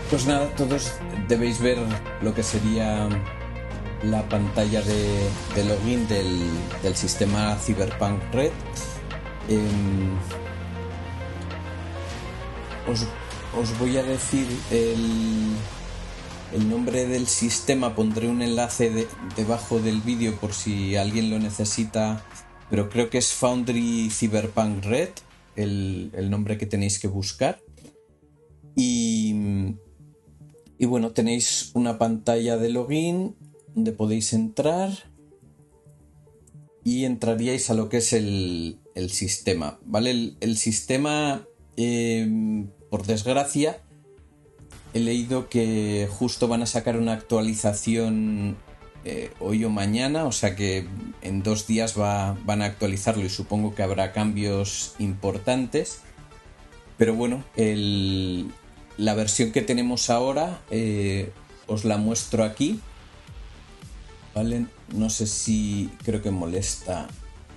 Pues nada, todos debéis ver lo que sería la pantalla de login del sistema Cyberpunk Red. Os voy a decir el nombre del sistema, pondré un enlace debajo del vídeo por si alguien lo necesita, pero creo que es Foundry Cyberpunk Red, el nombre que tenéis que buscar. Y bueno, tenéis una pantalla de login donde podéis entrar y entraríais a lo que es el sistema, ¿vale? El sistema, por desgracia, he leído que justo van a sacar una actualización hoy o mañana, o sea que en 2 días van a actualizarlo y supongo que habrá cambios importantes. Pero bueno, la versión que tenemos ahora os la muestro aquí, ¿vale? No sé si creo que molesta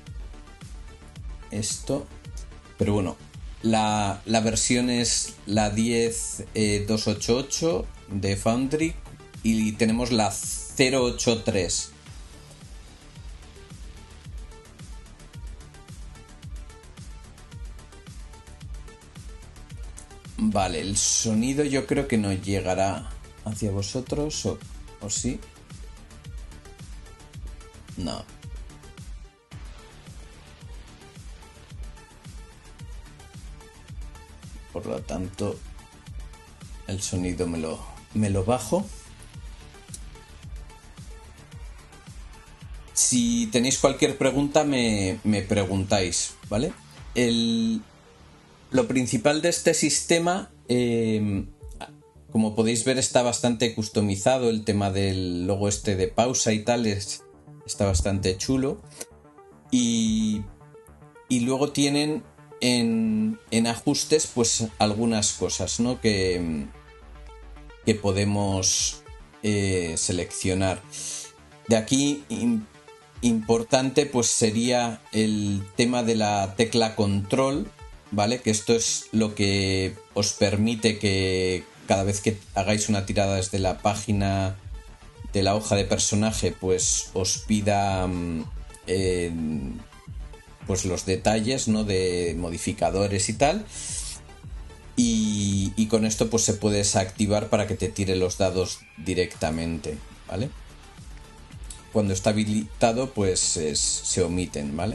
esto, pero bueno, la versión es la 10.288 de Foundry y tenemos la 083. Vale, el sonido yo creo que no llegará hacia vosotros, o sí. No. Por lo tanto, el sonido me lo bajo. Si tenéis cualquier pregunta me preguntáis, ¿vale? Lo principal de este sistema, como podéis ver, está bastante customizado. El tema del logo este de pausa y tal está bastante chulo. Y luego tienen en ajustes pues algunas cosas, ¿no? que podemos seleccionar. De aquí importante pues sería el tema de la tecla control, ¿vale? Que esto es lo que os permite que cada vez que hagáis una tirada desde la página de la hoja de personaje, pues os pida pues los detalles, ¿no? De modificadores y tal. Y con esto pues se puede desactivar para que te tire los dados directamente, ¿vale? Cuando está habilitado pues se omiten, ¿vale?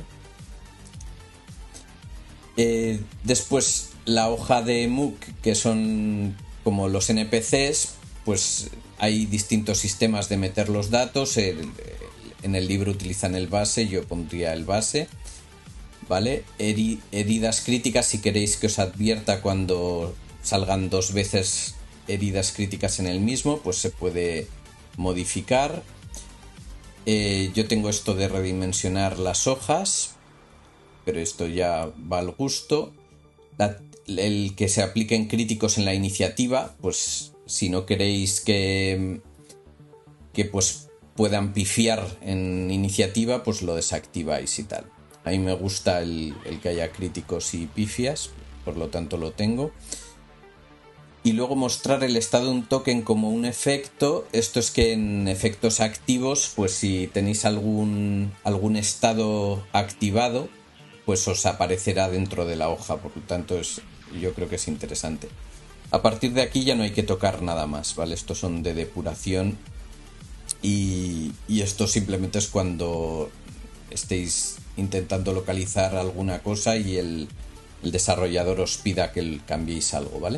Después la hoja de Mook, que son como los NPCs, pues hay distintos sistemas de meter los datos. En el libro utilizan el base, yo pondría el base, ¿vale? Heridas críticas, si queréis que os advierta cuando salgan 2 veces heridas críticas en el mismo, pues se puede modificar. Yo tengo esto de redimensionar las hojas, pero esto ya va al gusto. El que se apliquen críticos en la iniciativa, pues si no queréis que pues puedan pifiar en iniciativa, pues lo desactiváis y tal. A mí me gusta el que haya críticos y pifias, por lo tanto lo tengo. Y luego mostrar el estado de un token como un efecto. Esto es que en efectos activos, pues si tenéis algún estado activado, pues os aparecerá dentro de la hoja. Por lo tanto, yo creo que es interesante. A partir de aquí ya no hay que tocar nada más, ¿vale? Estos son de depuración. Y esto simplemente es cuando estéis intentando localizar alguna cosa y el desarrollador os pida que cambiéis algo, ¿vale?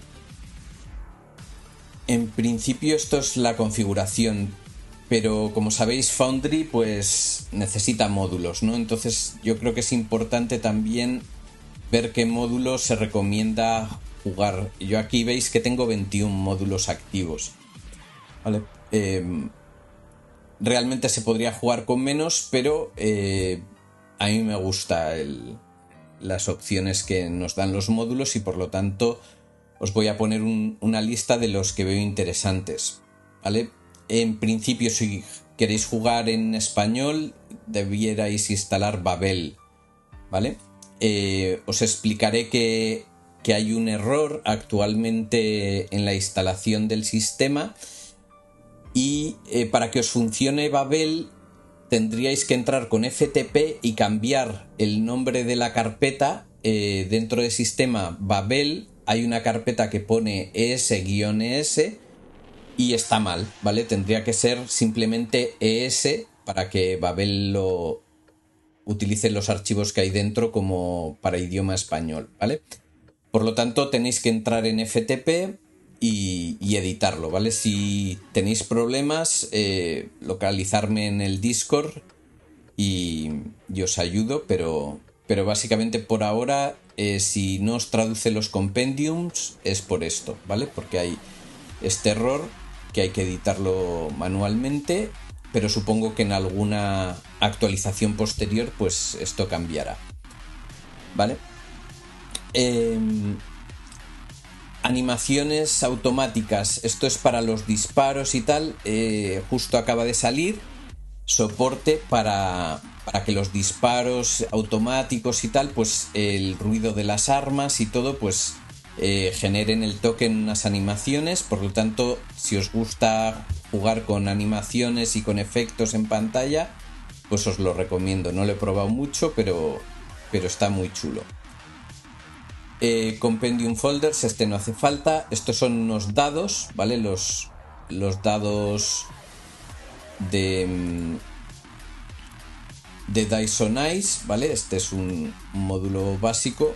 En principio esto es la configuración, pero como sabéis Foundry pues necesita módulos, ¿no? Entonces yo creo que es importante también ver qué módulos se recomienda jugar. Yo aquí veis que tengo 21 módulos activos, ¿vale? Realmente se podría jugar con menos, pero a mí me gusta las opciones que nos dan los módulos y por lo tanto os voy a poner una lista de los que veo interesantes, ¿vale? En principio, si queréis jugar en español, debierais instalar Babel, ¿vale? Os explicaré que que hay un error actualmente en la instalación del sistema y para que os funcione Babel tendríais que entrar con FTP y cambiar el nombre de la carpeta. Dentro del sistema Babel hay una carpeta que pone ES-ES y está mal, ¿vale? Tendría que ser simplemente ES para que Babel lo utilice los archivos que hay dentro como para idioma español, ¿vale? Por lo tanto, tenéis que entrar en FTP y editarlo, ¿vale? Si tenéis problemas, localizarme en el Discord y os ayudo, pero básicamente por ahora, si no os traduce los compendiums, es por esto, ¿vale? Porque hay este error que hay que editarlo manualmente, pero supongo que en alguna actualización posterior, pues esto cambiará, ¿vale? Animaciones automáticas, esto es para los disparos y tal, justo acaba de salir soporte para que los disparos automáticos y tal, pues el ruido de las armas y todo, pues generen el token unas animaciones. Por lo tanto, si os gusta jugar con animaciones y con efectos en pantalla, pues os lo recomiendo. No lo he probado mucho, pero está muy chulo. Compendium folders, este no hace falta. Estos son unos dados, ¿vale? Los dados de Dice on Ice, ¿vale? Este es un módulo básico.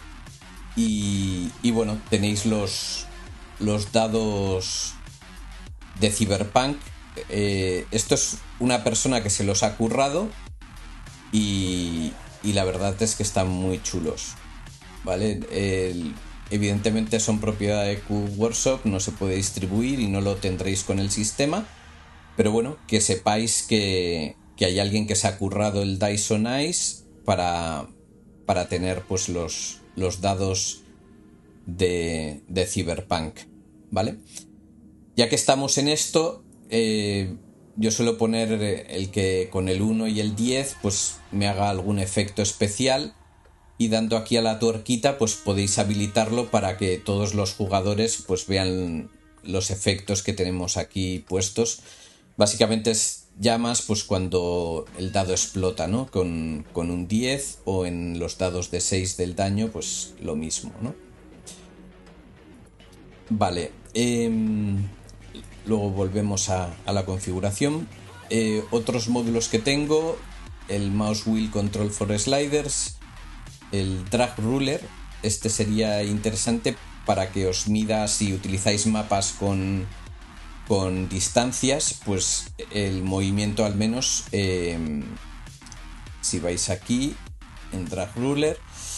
Y bueno, tenéis los dados de Cyberpunk. Esto es una persona que se los ha currado y la verdad es que están muy chulos, ¿vale? Evidentemente son propiedad de Q Workshop, no se puede distribuir y no lo tendréis con el sistema, pero bueno, que sepáis que hay alguien que se ha currado el Dice on Ice para tener pues los dados de Cyberpunk, ¿vale? Ya que estamos en esto, yo suelo poner el que con el 1 y el 10 pues me haga algún efecto especial, y dando aquí a la tuerquita pues podéis habilitarlo para que todos los jugadores pues vean los efectos que tenemos aquí puestos. Básicamente es llamas pues cuando el dado explota, ¿no? Con un 10, o en los dados de 6 del daño pues lo mismo, ¿no? Vale, luego volvemos a la configuración. Otros módulos que tengo: el Mouse Wheel Control for Sliders, el Drag Ruler. Este sería interesante para que os mida si utilizáis mapas con distancias, pues el movimiento al menos, si vais aquí en Drag Ruler,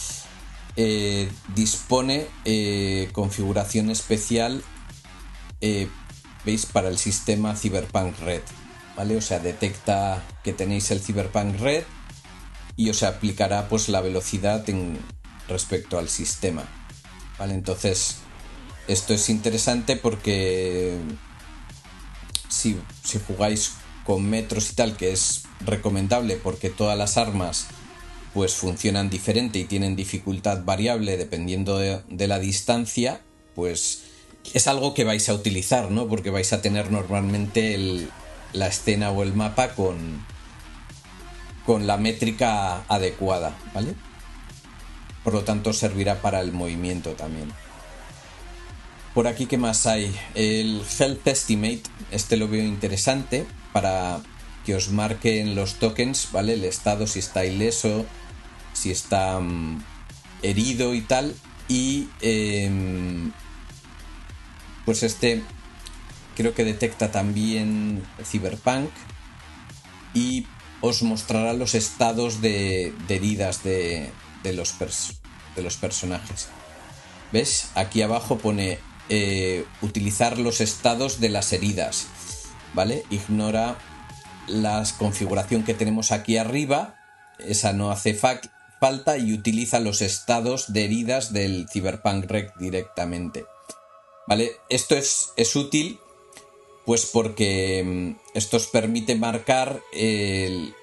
dispone configuración especial, veis, para el sistema Cyberpunk Red, ¿vale? O sea, detecta que tenéis el Cyberpunk Red y os aplicará pues la velocidad respecto al sistema, ¿vale? Entonces esto es interesante porque si jugáis con metros y tal, que es recomendable porque todas las armas pues funcionan diferente y tienen dificultad variable dependiendo de la distancia, pues es algo que vais a utilizar, ¿no? Porque vais a tener normalmente la escena o el mapa con la métrica adecuada, ¿vale? Por lo tanto servirá para el movimiento también. Por aquí, ¿qué más hay? El Health Estimate, este lo veo interesante para que os marquen los tokens, ¿vale? El estado, si está ileso, si está herido y tal. Y pues este creo que detecta también Cyberpunk y os mostrará los estados de heridas de los personajes. ¿Ves? Aquí abajo pone utilizar los estados de las heridas, ¿vale? Ignora la configuración que tenemos aquí arriba, esa no hace falta, y utiliza los estados de heridas del Cyberpunk Red directamente, ¿vale? Esto es útil pues porque esto os permite marcar el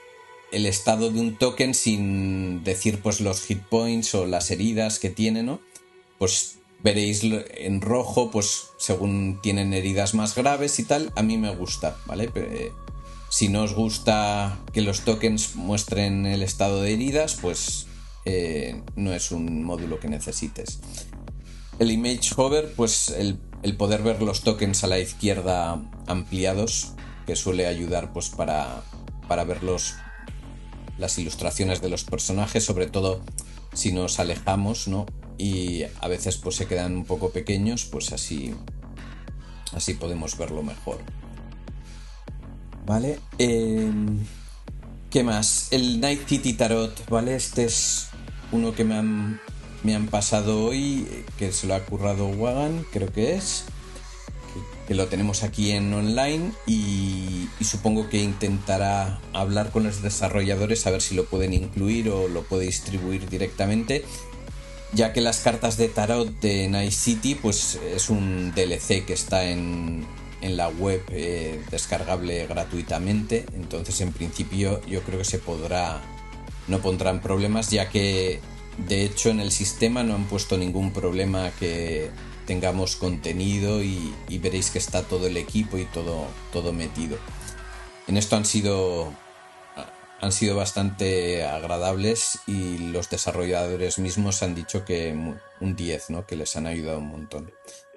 estado de un token sin decir pues los hit points o las heridas que tiene, ¿no? pues veréis en rojo, pues según tienen heridas más graves y tal. A mí me gusta, ¿vale? Si no os gusta que los tokens muestren el estado de heridas, pues no es un módulo que necesites. El Image Hover, pues el poder ver los tokens a la izquierda ampliados, que suele ayudar pues para ver las ilustraciones de los personajes, sobre todo si nos alejamos, ¿no? Y a veces pues se quedan un poco pequeños, pues así podemos verlo mejor. ¿Vale? ¿Qué más? El Night City Tarot, ¿vale? Este es uno que me han pasado hoy, que se lo ha currado Wagan, creo que es, que lo tenemos aquí en online y supongo que intentará hablar con los desarrolladores a ver si lo pueden incluir o lo puede distribuir directamente, ya que las cartas de tarot de Night City pues es un DLC que está en la web, descargable gratuitamente. Entonces en principio yo creo que no pondrán problemas, ya que de hecho en el sistema no han puesto ningún problema que tengamos contenido y veréis que está todo el equipo y todo metido. En esto han sido bastante agradables y los desarrolladores mismos han dicho que un 10, ¿no? Que les han ayudado un montón.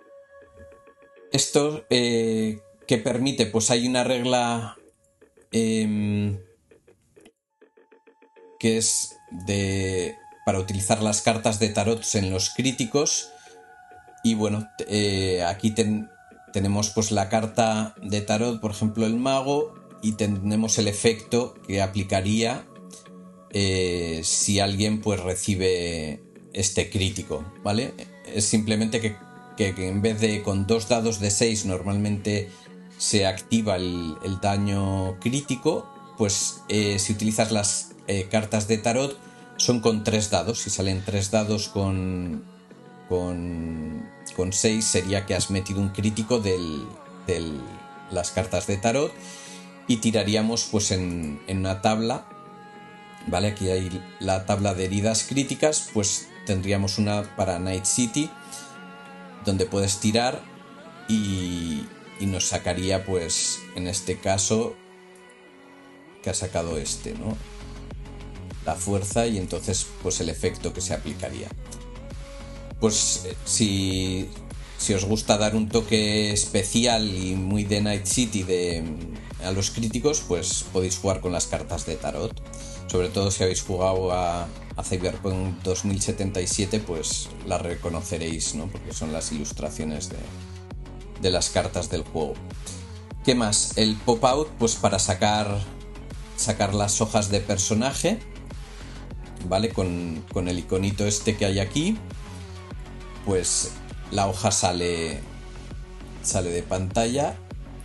Esto que permite, pues hay una regla que es para utilizar las cartas de tarot en los críticos. Y bueno, aquí tenemos pues la carta de tarot, por ejemplo el mago, y tenemos el efecto que aplicaría si alguien pues recibe este crítico, ¿vale? Es simplemente que en vez de con 2 dados de 6 normalmente se activa el daño crítico, pues si utilizas las cartas de tarot son con 3 dados. Si salen 3 dados con 6 sería que has metido un crítico de las cartas de tarot, y tiraríamos pues en una tabla, ¿vale? Aquí hay la tabla de heridas críticas, pues tendríamos una para Night City donde puedes tirar y nos sacaría pues en este caso que ha sacado ¿no? La fuerza, y entonces pues el efecto que se aplicaría. Pues si os gusta dar un toque especial y muy de Night City a los críticos, pues podéis jugar con las cartas de tarot. Sobre todo si habéis jugado a Cyberpunk 2077, pues las reconoceréis, ¿no? Porque son las ilustraciones de las cartas del juego. ¿Qué más? El pop-out, pues para sacar las hojas de personaje, ¿vale? Con el iconito este que hay aquí, pues la hoja sale de pantalla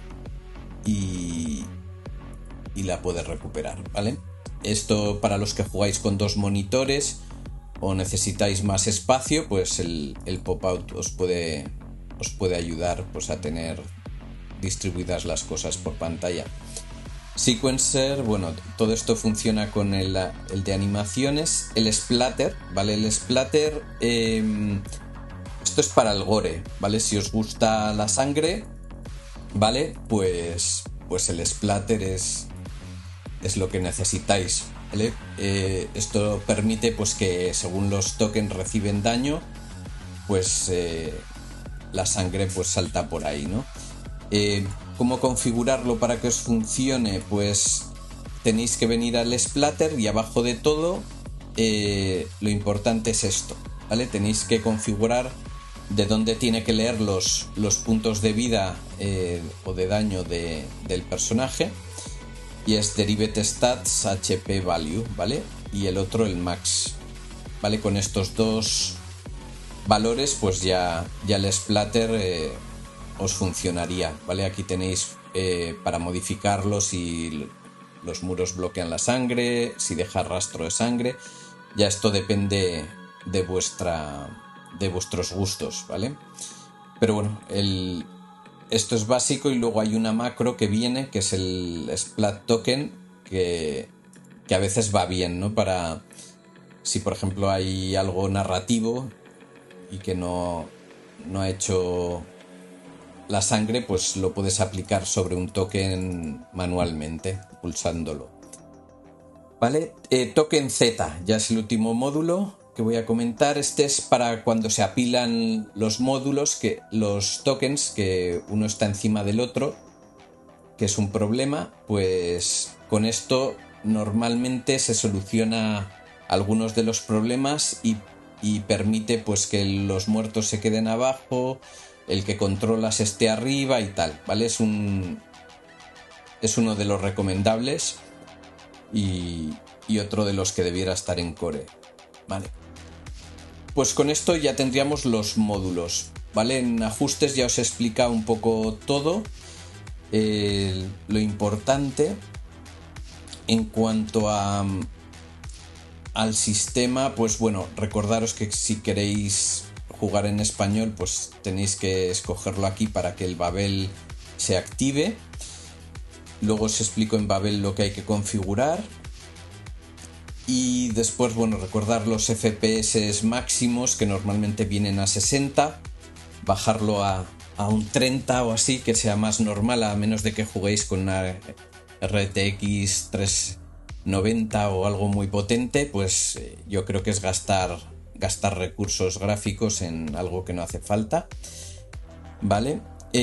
y la puedes recuperar, ¿vale? Esto para los que jugáis con 2 monitores o necesitáis más espacio, pues el pop-out os puede ayudar pues a tener distribuidas las cosas por pantalla. Sequencer, bueno, todo esto funciona con el de animaciones. El splatter, ¿vale? El splatter, esto es para el gore, ¿vale? Si os gusta la sangre, ¿vale? Pues el splatter es lo que necesitáis, ¿vale? Esto permite pues que según los tokens reciben daño, pues la sangre pues salta por ahí, ¿no? ¿Cómo configurarlo para que os funcione? Pues tenéis que venir al splatter y abajo de todo lo importante es esto, ¿vale? Tenéis que configurar de dónde tiene que leer los puntos de vida o de daño del personaje, y es Derived Stats HP Value, ¿vale? Y el otro el Max, ¿vale? Con estos 2 valores pues ya el splatter os funcionaría, ¿vale? Aquí tenéis para modificarlo si los muros bloquean la sangre, si deja rastro de sangre. Ya esto depende de vuestros gustos, ¿vale? Pero bueno, esto es básico, y luego hay una macro que viene, que es el Splat Token, que a veces va bien, ¿no? Para si por ejemplo hay algo narrativo y que no ha hecho la sangre, pues lo puedes aplicar sobre un token manualmente, pulsándolo. ¿Vale? Token Z, ya es el último módulo que voy a comentar. Este es para cuando se apilan los módulos, los tokens, que uno está encima del otro, que es un problema. Pues con esto normalmente se soluciona algunos de los problemas y permite pues que los muertos se queden abajo, el que controlas esté arriba y tal, ¿vale? Es uno de los recomendables y otro de los que debiera estar en core, ¿vale? Pues con esto ya tendríamos los módulos, ¿vale? En ajustes ya os he explicado un poco todo, lo importante. En cuanto al sistema, pues bueno, recordaros que si queréis jugar en español, pues tenéis que escogerlo aquí para que el Babel se active. Luego os explico en Babel lo que hay que configurar. Y después, bueno, recordar los FPS máximos, que normalmente vienen a 60, bajarlo a un 30 o así, que sea más normal, a menos de que juguéis con una RTX 390 o algo muy potente, pues yo creo que es gastar recursos gráficos en algo que no hace falta, ¿vale?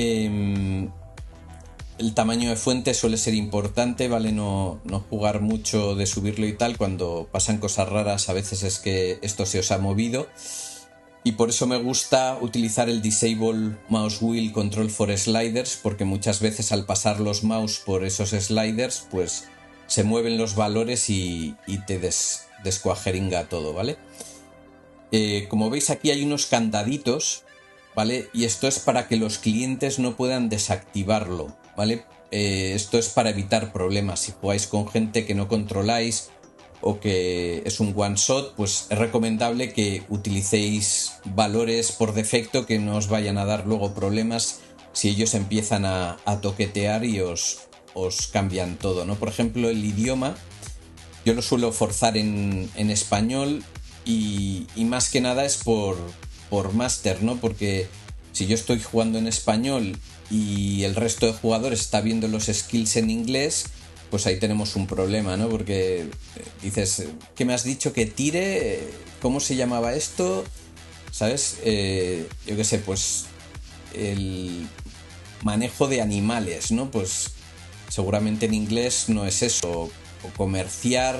El tamaño de fuente suele ser importante, ¿vale? No jugar mucho de subirlo y tal. Cuando pasan cosas raras a veces es que esto se os ha movido. Y por eso me gusta utilizar el Disable Mouse Wheel Control for Sliders, porque muchas veces al pasar los mouse por esos sliders, pues se mueven los valores y te descuajeringa todo, ¿vale? Como veis aquí hay unos candaditos, ¿vale? Y esto es para que los clientes no puedan desactivarlo, ¿vale? Esto es para evitar problemas. Si jugáis con gente que no controláis o que es un one shot, pues es recomendable que utilicéis valores por defecto que no os vayan a dar luego problemas si ellos empiezan a toquetear y os cambian todo, ¿no? Por ejemplo, el idioma yo lo suelo forzar en español y más que nada es por máster, ¿no? Porque si yo estoy jugando en español y el resto de jugadores está viendo los skills en inglés, pues ahí tenemos un problema, ¿no? Porque dices, ¿qué me has dicho que tire? ¿Cómo se llamaba esto? ¿Sabes? Yo qué sé, pues el manejo de animales, ¿no? Pues seguramente en inglés no es eso, o comerciar,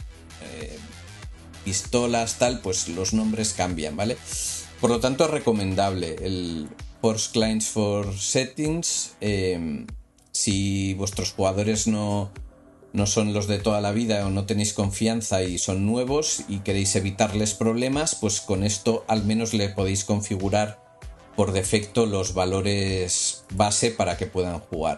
pistolas, tal, pues los nombres cambian, ¿vale? Por lo tanto es recomendable el Force Clients for Settings. Si vuestros jugadores no son los de toda la vida o no tenéis confianza y son nuevos y queréis evitarles problemas, pues con esto al menos le podéis configurar por defecto los valores base para que puedan jugar.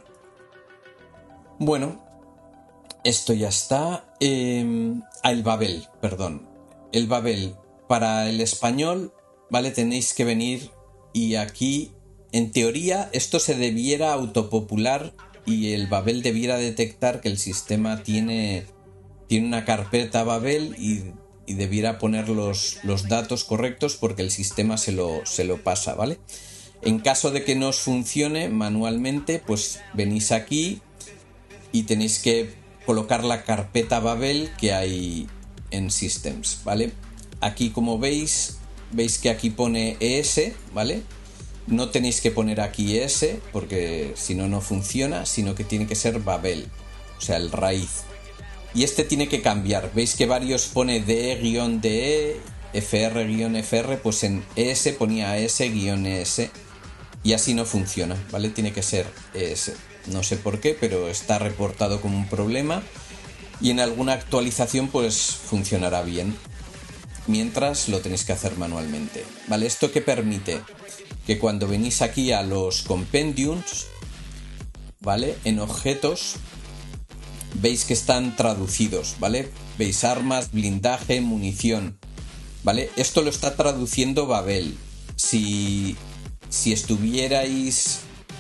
Bueno, esto ya está. El Babel, perdón. El Babel para el español, ¿vale? Tenéis que venir y aquí, en teoría, esto se debiera autopopular y el Babel debiera detectar que el sistema tiene una carpeta Babel y debiera poner los datos correctos porque el sistema se lo pasa, ¿vale? En caso de que no os funcione manualmente, pues venís aquí y tenéis que colocar la carpeta Babel que hay en Systems, ¿vale? Aquí, como veis que aquí pone ES, ¿vale? No tenéis que poner aquí ES porque si no, no funciona, sino que tiene que ser Babel, o sea, el raíz. Y este tiene que cambiar. Veis que varios pone DE-DE, FR-FR, pues en ES ponía ES-ES y así no funciona, ¿vale? Tiene que ser ES. No sé por qué, pero está reportado como un problema y en alguna actualización pues funcionará bien. Mientras lo tenéis que hacer manualmente, ¿vale? ¿Esto qué permite? Que cuando venís aquí a los compendiums, ¿vale? En objetos, veis que están traducidos, ¿vale? Veis armas, blindaje, munición, ¿vale? Esto lo está traduciendo Babel. Si estuvierais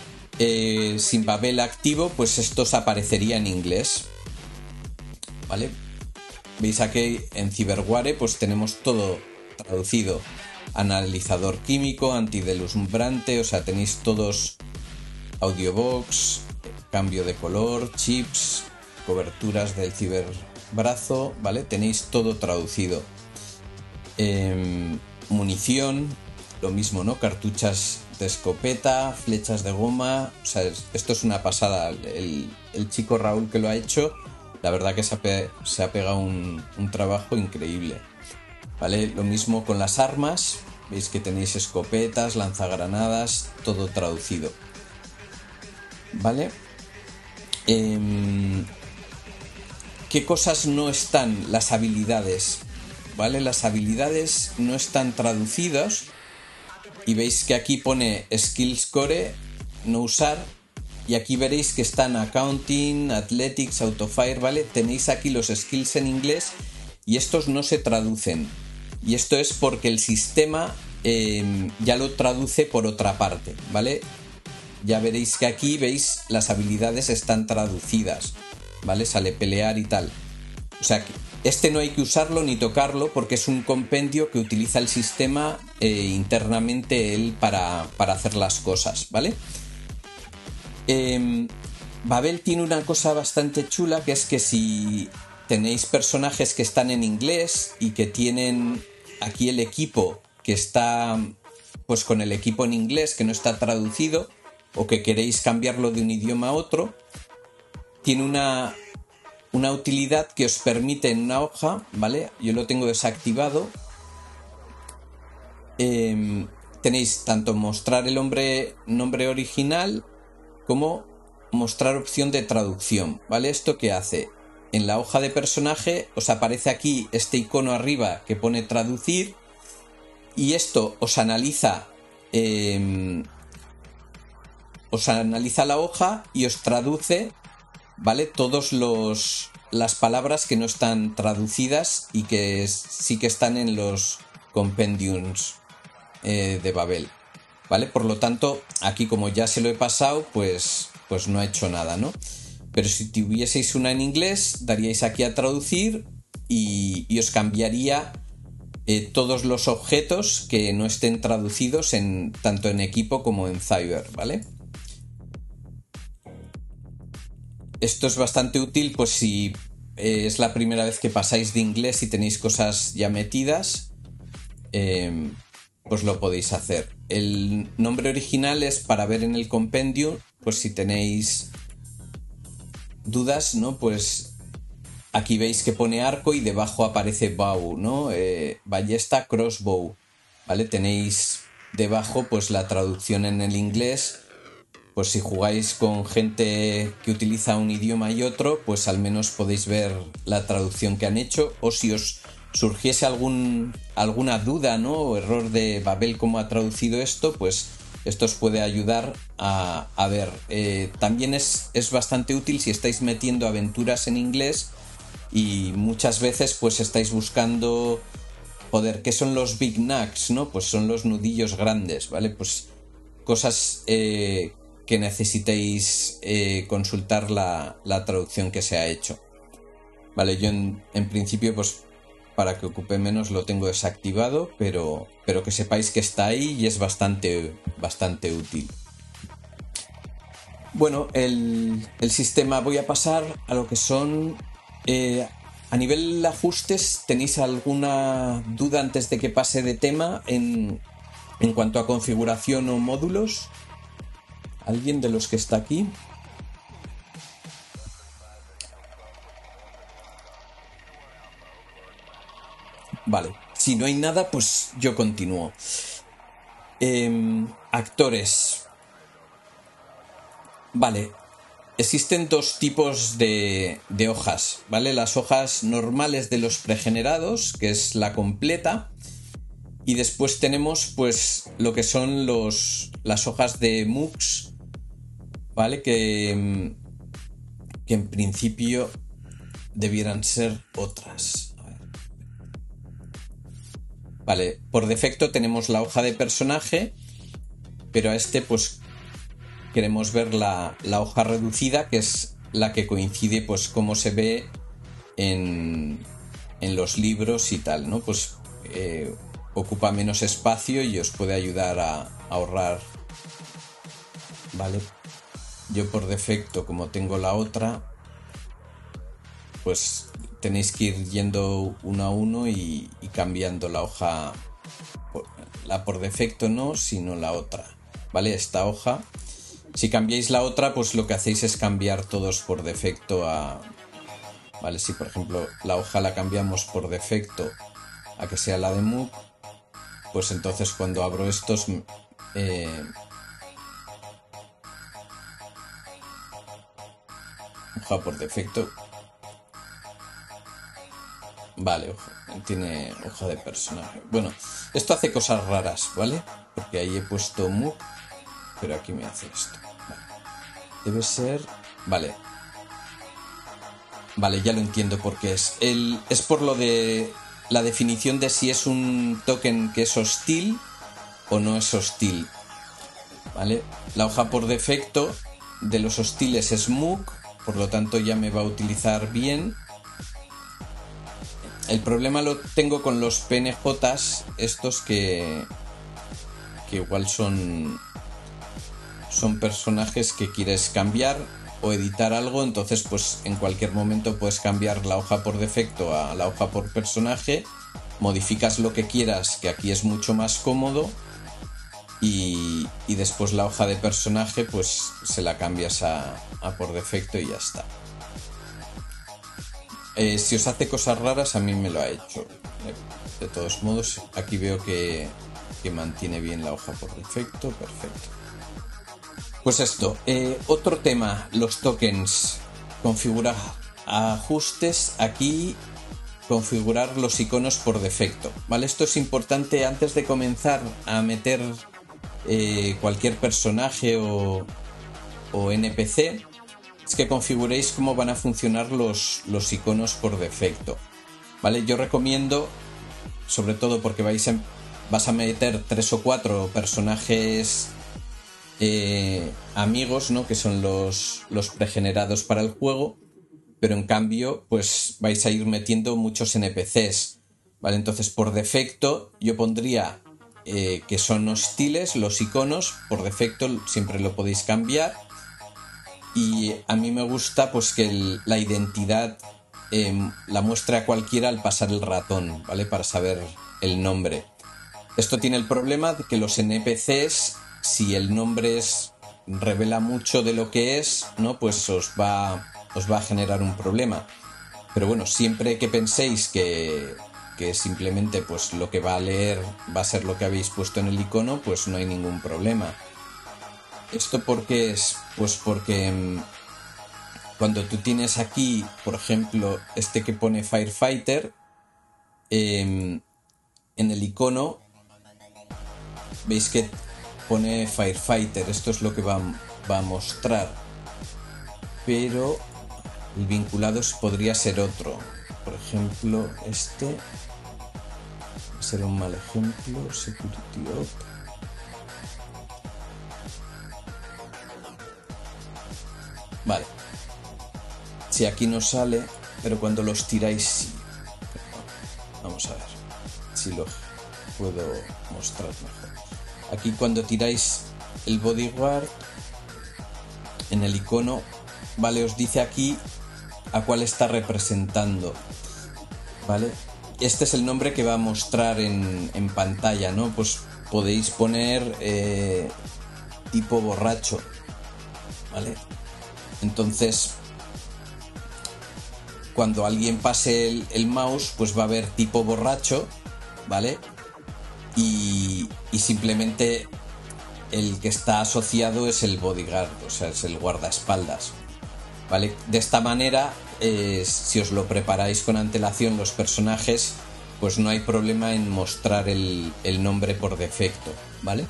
sin Babel activo, pues esto os aparecería en inglés, ¿vale? Veis aquí en Cyberware pues tenemos todo traducido. analizador químico, antideslumbrante, o sea, tenéis todos audiobox, cambio de color, chips, coberturas del ciberbrazo, ¿vale? Tenéis todo traducido. Munición, lo mismo, ¿no? Cartuchas de escopeta, flechas de goma, o sea, esto es una pasada. El chico Raúl que lo ha hecho, la verdad que se ha pegado un trabajo increíble, ¿vale? Lo mismo con las armas, veis que tenéis escopetas, lanzagranadas, todo traducido, ¿vale? ¿Qué cosas no están? Las habilidades, ¿vale? Las habilidades no están traducidas y veis que aquí pone Skills Core, no usar, y aquí veréis que están Accounting, Athletics, Autofire, ¿vale? Tenéis aquí los skills en inglés y estos no se traducen. Y esto es porque el sistema ya lo traduce por otra parte, ¿vale? Ya veréis que aquí, veis, las habilidades están traducidas, ¿vale? Sale pelear y tal. O sea, este no hay que usarlo ni tocarlo porque es un compendio que utiliza el sistema internamente él para hacer las cosas, ¿vale? Babel tiene una cosa bastante chula, que es que si tenéis personajes que están en inglés y que tienen aquí el equipo que está pues con el equipo en inglés que no está traducido, o que queréis cambiarlo de un idioma a otro, tiene una utilidad que os permite en una hoja, ¿vale? Yo lo tengo desactivado. Tenéis tanto mostrar el nombre original como mostrar opción de traducción, ¿vale? ¿Esto qué hace? En la hoja de personaje os aparece aquí este icono arriba que pone traducir y esto os analiza la hoja y os traduce, ¿vale? Todas las palabras que no están traducidas y que sí que están en los compendiums de Babel, ¿vale? Por lo tanto, aquí como ya se lo he pasado, pues no ha hecho nada, ¿no? Pero si tuvieseis una en inglés, daríais aquí a traducir y os cambiaría todos los objetos que no estén traducidos tanto en equipo como en Cyber, ¿vale? Esto es bastante útil pues si es la primera vez que pasáis de inglés y tenéis cosas ya metidas, pues lo podéis hacer. El nombre original es para ver en el compendio, pues si tenéis dudas, ¿no? Pues aquí veis que pone arco y debajo aparece bow, ¿no? Ballesta, crossbow, ¿vale? Tenéis debajo pues la traducción en el inglés. Pues si jugáis con gente que utiliza un idioma y otro, pues al menos podéis ver la traducción que han hecho. O si os surgiese alguna duda, ¿no? O error de Babel cómo ha traducido esto, pues esto os puede ayudar a ver. También es bastante útil si estáis metiendo aventuras en inglés y muchas veces pues estáis buscando, joder, ¿qué son los big nugs, no? Pues son los nudillos grandes, ¿vale? Pues cosas que necesitéis consultar la traducción que se ha hecho, vale. Yo en principio pues para que ocupe menos lo tengo desactivado, pero que sepáis que está ahí y es bastante útil. Bueno, el sistema, voy a pasar a lo que son a nivel ajustes. ¿Tenéis alguna duda antes de que pase de tema en cuanto a configuración o módulos? ¿Alguien de los que está aquí? Vale, si no hay nada, pues yo continúo. Actores. Vale, existen dos tipos de hojas, ¿vale? Las hojas normales de los pregenerados, que es la completa, y después tenemos pues lo que son las hojas de MOOCs, ¿vale? Que en principio debieran ser otras. A ver. Vale, por defecto tenemos la hoja de personaje, pero a este pues queremos ver la hoja reducida, que es la que coincide pues cómo se ve en los libros y tal, ¿no? Pues ocupa menos espacio y os puede ayudar a ahorrar, ¿vale? Yo por defecto, como tengo la otra, pues tenéis que ir yendo uno a uno y cambiando la hoja. La por defecto no, sino la otra, ¿vale? Esta hoja. Si cambiáis la otra, pues lo que hacéis es cambiar todos por defecto a... ¿Vale? Si por ejemplo la hoja la cambiamos por defecto a que sea la de Mook, pues entonces cuando abro estos... hoja por defecto. Vale, tiene hoja de personaje. Bueno, esto hace cosas raras, ¿vale? Porque ahí he puesto Mook, pero aquí me hace esto. Vale. Debe ser... Vale. Vale, ya lo entiendo por qué es. Es por lo de la definición de si es un token que es hostil o no es hostil. ¿Vale? La hoja por defecto de los hostiles es Mook, por lo tanto ya me va a utilizar bien. El problema lo tengo con los PNJs, estos que igual son personajes que quieres cambiar o editar algo, entonces pues en cualquier momento puedes cambiar la hoja por defecto a la hoja por personaje, modificas lo que quieras, que aquí es mucho más cómodo, y después la hoja de personaje pues se la cambias a por defecto y ya está. Si os hace cosas raras, a mí me lo ha hecho. De todos modos, aquí veo que mantiene bien la hoja por defecto. Perfecto. Pues esto. Otro tema, los tokens. Configurar ajustes. Aquí, configurar los iconos por defecto. ¿Vale? Esto es importante antes de comenzar a meter cualquier personaje o NPC. Es que configuréis cómo van a funcionar los iconos por defecto, ¿vale? Yo recomiendo, sobre todo porque vas a meter 3 o 4 personajes amigos, ¿no? Que son los pregenerados para el juego, pero en cambio pues vais a ir metiendo muchos NPCs, ¿vale? Entonces por defecto yo pondría que son hostiles los iconos, por defecto siempre lo podéis cambiar. Y a mí me gusta pues que la identidad la muestre a cualquiera al pasar el ratón, ¿vale? Para saber el nombre. Esto tiene el problema de que los NPCs, si el nombre revela mucho de lo que es, ¿no? Pues os va a generar un problema. Pero bueno, siempre que penséis que simplemente pues lo que va a leer va a ser lo que habéis puesto en el icono, pues no hay ningún problema. ¿Esto por qué es? Pues porque cuando tú tienes aquí, por ejemplo, este que pone Firefighter, en el icono, veis que pone Firefighter, esto es lo que va a mostrar. Pero el vinculado podría ser otro. Por ejemplo, este va a ser un mal ejemplo, Security Op. Vale. Si aquí no sale, pero cuando los tiráis sí. Vamos a ver si lo puedo mostrar mejor. Aquí cuando tiráis el bodyguard en el icono, vale, os dice aquí a cuál está representando, vale. Este es el nombre que va a mostrar en pantalla, ¿no? Pues podéis poner tipo borracho, vale. Entonces, cuando alguien pase el mouse, pues va a ver tipo borracho, ¿vale? Y simplemente el que está asociado es el bodyguard, o sea, es el guardaespaldas, ¿vale? De esta manera, si os lo preparáis con antelación los personajes, pues no hay problema en mostrar el nombre por defecto, ¿vale?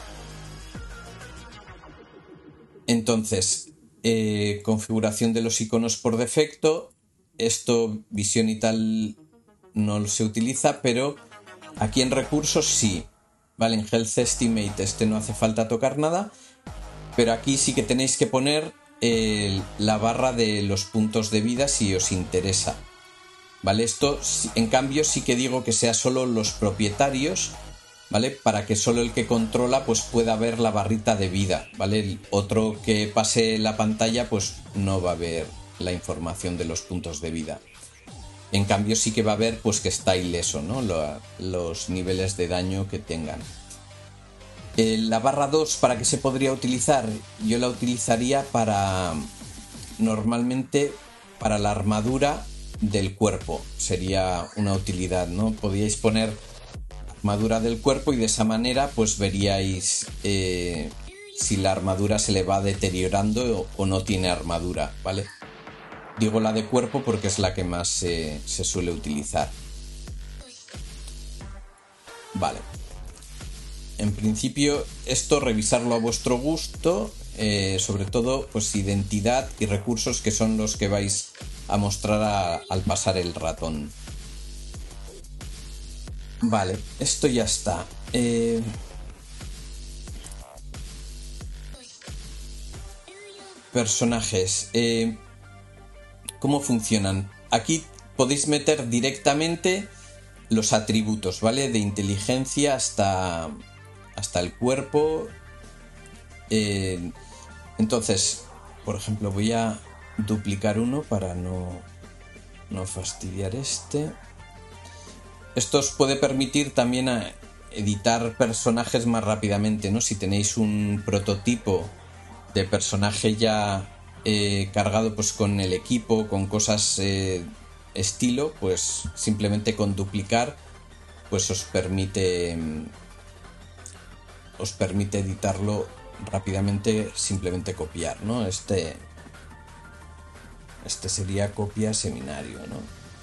Entonces, configuración de los iconos por defecto. Esto, visión y tal, no se utiliza, pero aquí en recursos sí. Vale, en Health Estimate no hace falta tocar nada, pero aquí sí que tenéis que poner la barra de los puntos de vida si os interesa. ¿vale? Esto, en cambio, sí que digo que sea solo los propietarios, ¿vale? Para que solo el que controla pues pueda ver la barrita de vida, ¿vale? El otro que pase la pantalla pues no va a ver la información de los puntos de vida. En cambio sí que va a ver pues que está ileso, ¿no? Los niveles de daño que tengan. La barra 2, ¿para qué se podría utilizar? Yo la utilizaría normalmente para la armadura del cuerpo. Sería una utilidad, ¿no? Podríais poner armadura del cuerpo y de esa manera pues veríais si la armadura se le va deteriorando o no tiene armadura, ¿vale? Digo la de cuerpo porque es la que más se suele utilizar. Vale. En principio, esto revisarlo a vuestro gusto, sobre todo pues identidad y recursos que son los que vais a mostrar al pasar el ratón. Vale, esto ya está. Personajes. ¿Cómo funcionan? Aquí podéis meter directamente los atributos, ¿vale? De inteligencia hasta el cuerpo. Entonces, por ejemplo, voy a duplicar uno para no fastidiar este. Esto os puede permitir también editar personajes más rápidamente, ¿no? Si tenéis un prototipo de personaje ya cargado pues con el equipo, con cosas estilo, pues simplemente con duplicar pues os permite editarlo rápidamente, simplemente copiar, ¿no? Este sería copia seminario, ¿no?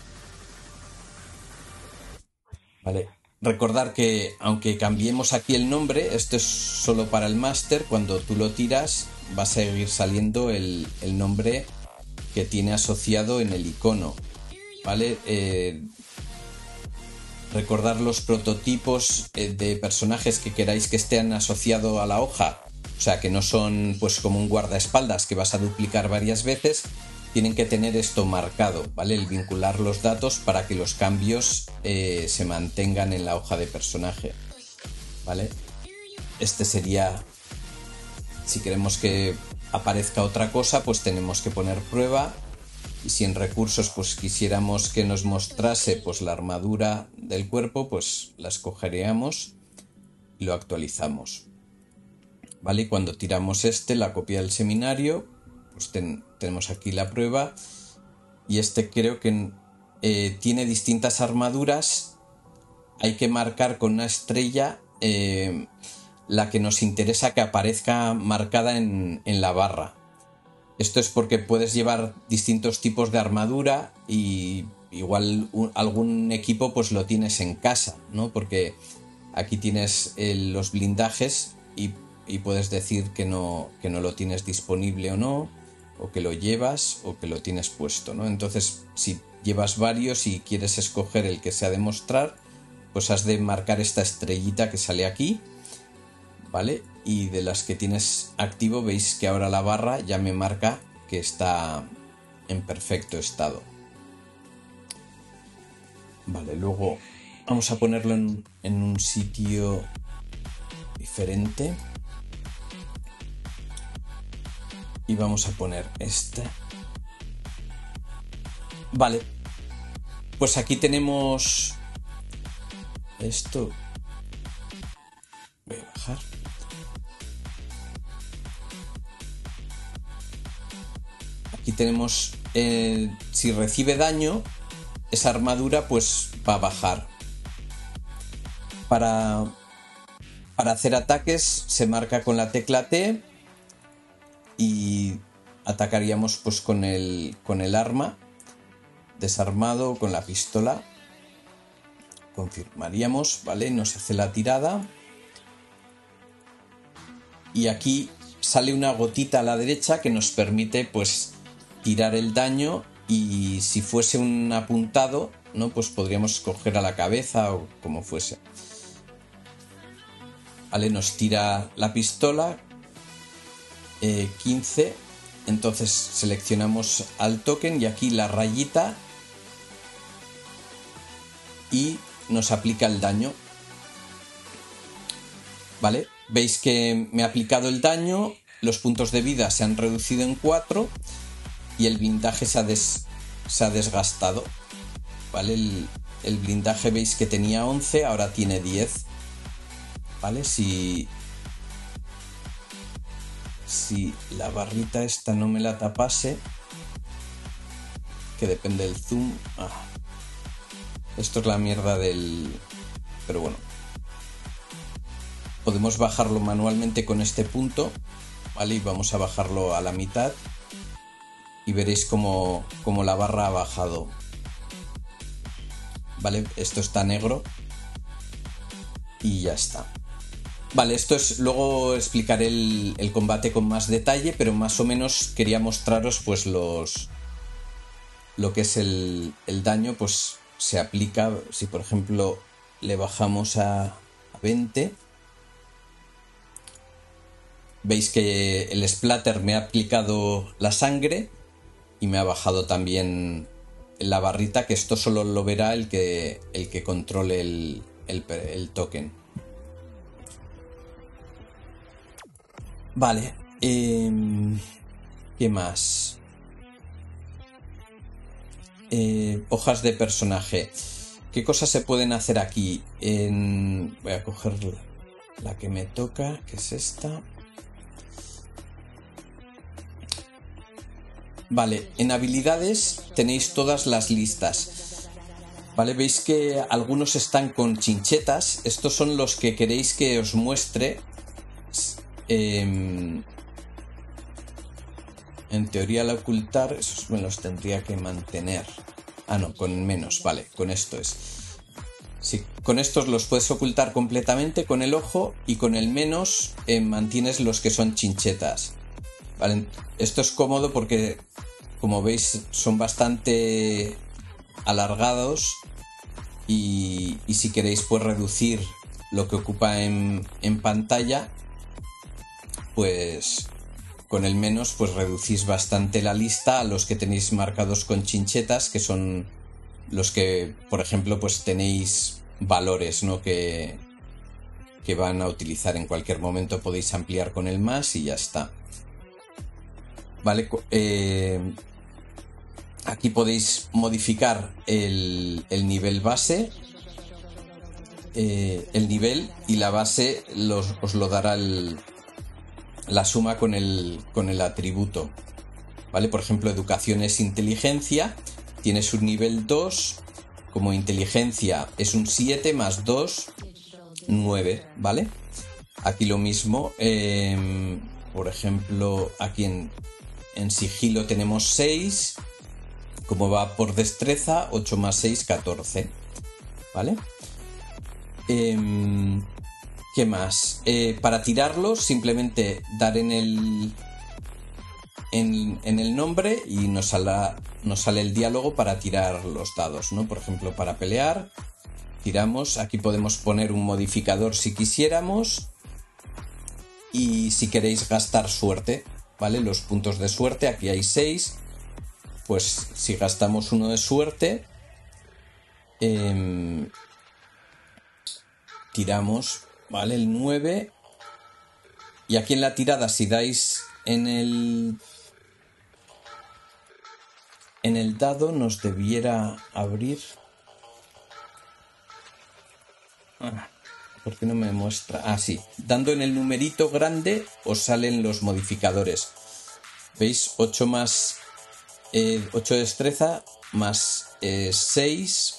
Vale. Recordar que aunque cambiemos aquí el nombre, esto es solo para el máster. Cuando tú lo tiras va a seguir saliendo el nombre que tiene asociado en el icono, ¿vale? Recordar los prototipos de personajes que queráis que estén asociados a la hoja, o sea, que no son pues como un guardaespaldas que vas a duplicar varias veces. Tienen que tener esto marcado, ¿vale? El vincular los datos para que los cambios se mantengan en la hoja de personaje, ¿vale? Este sería, si queremos que aparezca otra cosa, pues tenemos que poner prueba. Y si en recursos pues quisiéramos que nos mostrase pues la armadura del cuerpo, pues la escogeríamos y lo actualizamos, ¿vale? Y cuando tiramos la copia del seminario, pues tenemos aquí la prueba. Y creo que tiene distintas armaduras. Hay que marcar con una estrella la que nos interesa que aparezca marcada en la barra. Esto es porque puedes llevar distintos tipos de armadura y igual algún equipo pues lo tienes en casa, ¿no? Porque aquí tienes los blindajes y puedes decir que no lo tienes disponible o no, o que lo llevas o que lo tienes puesto, ¿no? Entonces, si llevas varios y quieres escoger el que se ha de mostrar, pues has de marcar esta estrellita que sale aquí, ¿vale? Y de las que tienes activo, veis que ahora la barra ya me marca que está en perfecto estado. Vale, luego vamos a ponerlo en un sitio diferente. Y vamos a poner Vale. Pues aquí tenemos esto. Voy a bajar. Aquí tenemos si recibe daño, esa armadura pues va a bajar. Para hacer ataques se marca con la tecla T y atacaríamos pues con el arma, desarmado, con la pistola. Confirmaríamos, ¿vale? Nos hace la tirada. Y aquí sale una gotita a la derecha que nos permite pues tirar el daño, y si fuese un apuntado, ¿no? Pues podríamos coger a la cabeza o como fuese. Vale, nos tira la pistola 15. Entonces seleccionamos al token y aquí la rayita y nos aplica el daño. ¿Vale? Veis que me ha aplicado el daño, los puntos de vida se han reducido en 4 y el blindaje se ha desgastado. ¿Vale? El blindaje veis que tenía 11, ahora tiene 10. ¿Vale? Si la barrita esta no me la tapase, que depende del zoom. Esto es la mierda del... Pero bueno. Podemos bajarlo manualmente con este punto, ¿vale? Y vamos a bajarlo a la mitad y veréis cómo la barra ha bajado. ¿Vale? Esto está negro y ya está. Vale, esto es... Luego explicaré el combate con más detalle, pero más o menos quería mostraros pues lo que es el daño, pues se aplica. Si por ejemplo le bajamos a 20... Veis que el splatter me ha aplicado la sangre y me ha bajado también la barrita, que esto solo lo verá el que controle el token. Vale. ¿Qué más? Hojas de personaje. ¿Qué cosas se pueden hacer aquí? Voy a coger la que me toca, que es esta. Vale, en habilidades tenéis todas las listas. Vale, veis que algunos están con chinchetas. Estos son los que queréis que os muestre. En teoría al ocultar, esos me los tendría que mantener. No, con menos, vale, con esto es. Sí, con estos los puedes ocultar completamente con el ojo y con el menos mantienes los que son chinchetas. Vale, esto es cómodo porque, como veis, son bastante alargados y si queréis pues reducir lo que ocupa en pantalla, pues con el menos pues reducís bastante la lista a los que tenéis marcados con chinchetas, que son los que, por ejemplo, pues tenéis valores, ¿no? que van a utilizar en cualquier momento. Podéis ampliar con el más y ya está. Vale, aquí podéis modificar el nivel base, el nivel y la base os lo dará la suma con el atributo. Vale, por ejemplo, educación es inteligencia, tienes un nivel 2, como inteligencia es un 7 más 2, 9, ¿vale? Aquí lo mismo, por ejemplo, aquí en sigilo tenemos 6, como va por destreza, 8 más 6, 14, ¿vale? ¿Qué más? Para tirarlo, simplemente dar en el nombre y nos sale el diálogo para tirar los dados, ¿no? Por ejemplo, para pelear, tiramos. Aquí podemos poner un modificador si quisiéramos. Y si queréis gastar suerte, ¿vale? Los puntos de suerte, aquí hay 6. Pues si gastamos uno de suerte, tiramos, ¿vale? El 9. Y aquí en la tirada, si dais en el dado, nos debiera abrir. ¿Por qué no me muestra? Sí. Dando en el numerito grande os salen los modificadores. ¿Veis? 8 más 8 de destreza más 6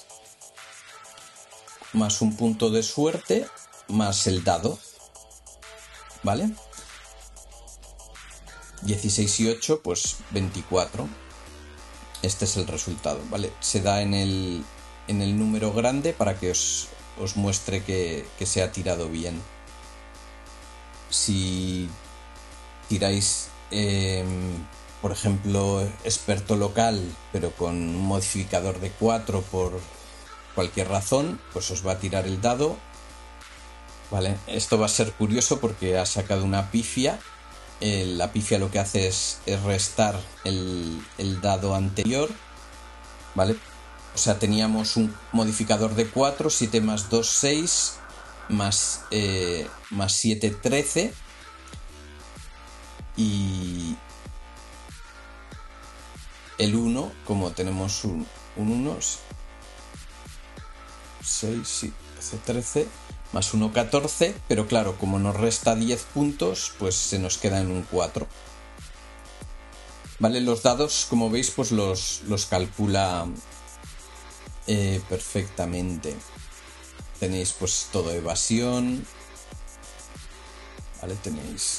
más un punto de suerte más el dado. ¿Vale? 16 y 8, pues 24. Este es el resultado, ¿vale? Se da en el número grande para que os muestre que se ha tirado bien. Si tiráis, por ejemplo, experto local, pero con un modificador de 4 por cualquier razón, pues os va a tirar el dado. Vale, esto va a ser curioso porque ha sacado una pifia. La pifia lo que hace es restar el dado anterior, ¿vale? O sea, teníamos un modificador de 4, 7 más 2, 6, más 7, 13. Y el 1, como tenemos un 1, 6, sí, hace 13, más 1, 14, pero claro, como nos resta 10 puntos, pues se nos queda en un 4. Vale, los dados, como veis, pues los calcula perfectamente. Tenéis pues todo evasión. Vale, tenéis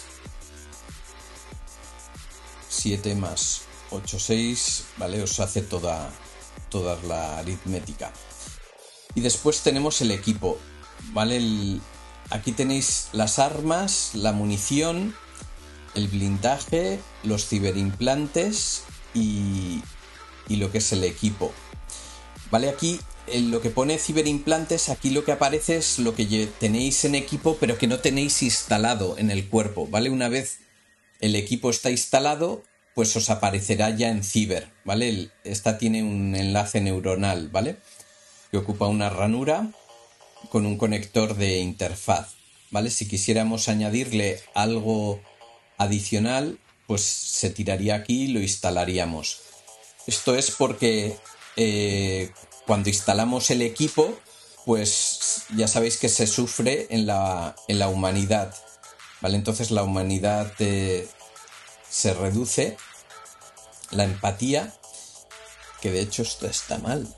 7 más 8, 6, ¿vale? Os hace toda la aritmética. Y después tenemos el equipo, ¿vale? Aquí tenéis las armas, la munición, el blindaje, los ciberimplantes y lo que es el equipo. ¿Vale? Aquí en lo que pone ciberimplantes, aquí lo que aparece es lo que tenéis en equipo, pero que no tenéis instalado en el cuerpo, ¿vale? Una vez el equipo está instalado, pues os aparecerá ya en ciber, ¿vale? Esta tiene un enlace neuronal, ¿vale? Que ocupa una ranura con un conector de interfaz, ¿vale? Si quisiéramos añadirle algo adicional, pues se tiraría aquí y lo instalaríamos. Esto es porque cuando instalamos el equipo, pues ya sabéis que se sufre en la humanidad, ¿vale? Entonces la humanidad se reduce, la empatía, que de hecho esto está mal.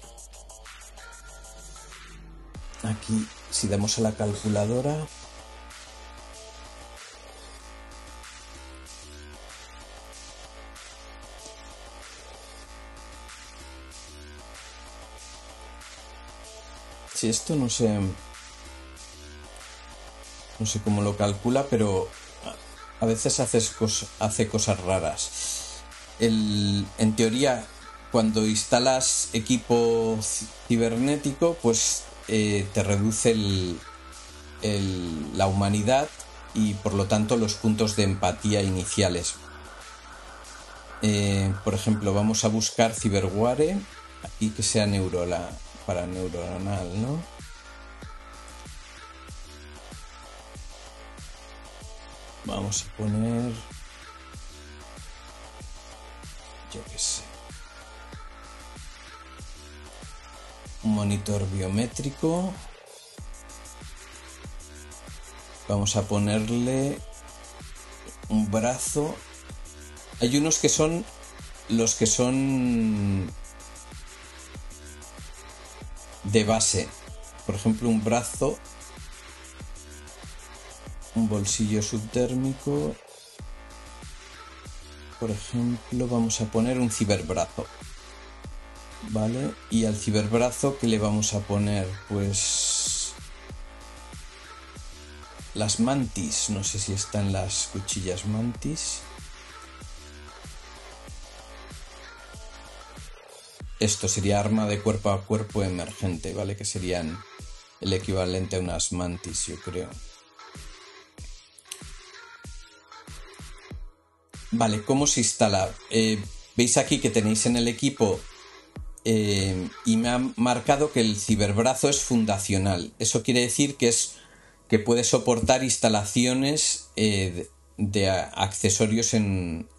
Aquí, si damos a la calculadora... Si esto no sé cómo lo calcula, pero a veces hace cosas raras. En teoría, cuando instalas equipo cibernético, pues te reduce la humanidad y por lo tanto los puntos de empatía iniciales. Por ejemplo, vamos a buscar Cyberware, aquí que sea para neuronal, ¿no? Vamos a poner... yo qué sé. Un monitor biométrico. Vamos a ponerle un brazo. Hay unos que son los que son de base. Por ejemplo, un brazo, un bolsillo subtérmico. Por ejemplo, vamos a poner un ciberbrazo. Vale, y al ciberbrazo, ¿qué le vamos a poner? Pues las mantis. No sé si están las cuchillas mantis. Esto sería arma de cuerpo a cuerpo emergente, ¿vale? Que serían el equivalente a unas mantis, yo creo. Vale, ¿cómo se instala? Veis aquí que tenéis en el equipo y me ha marcado que el ciberbrazo es fundacional. Eso quiere decir que puede soportar instalaciones de accesorios en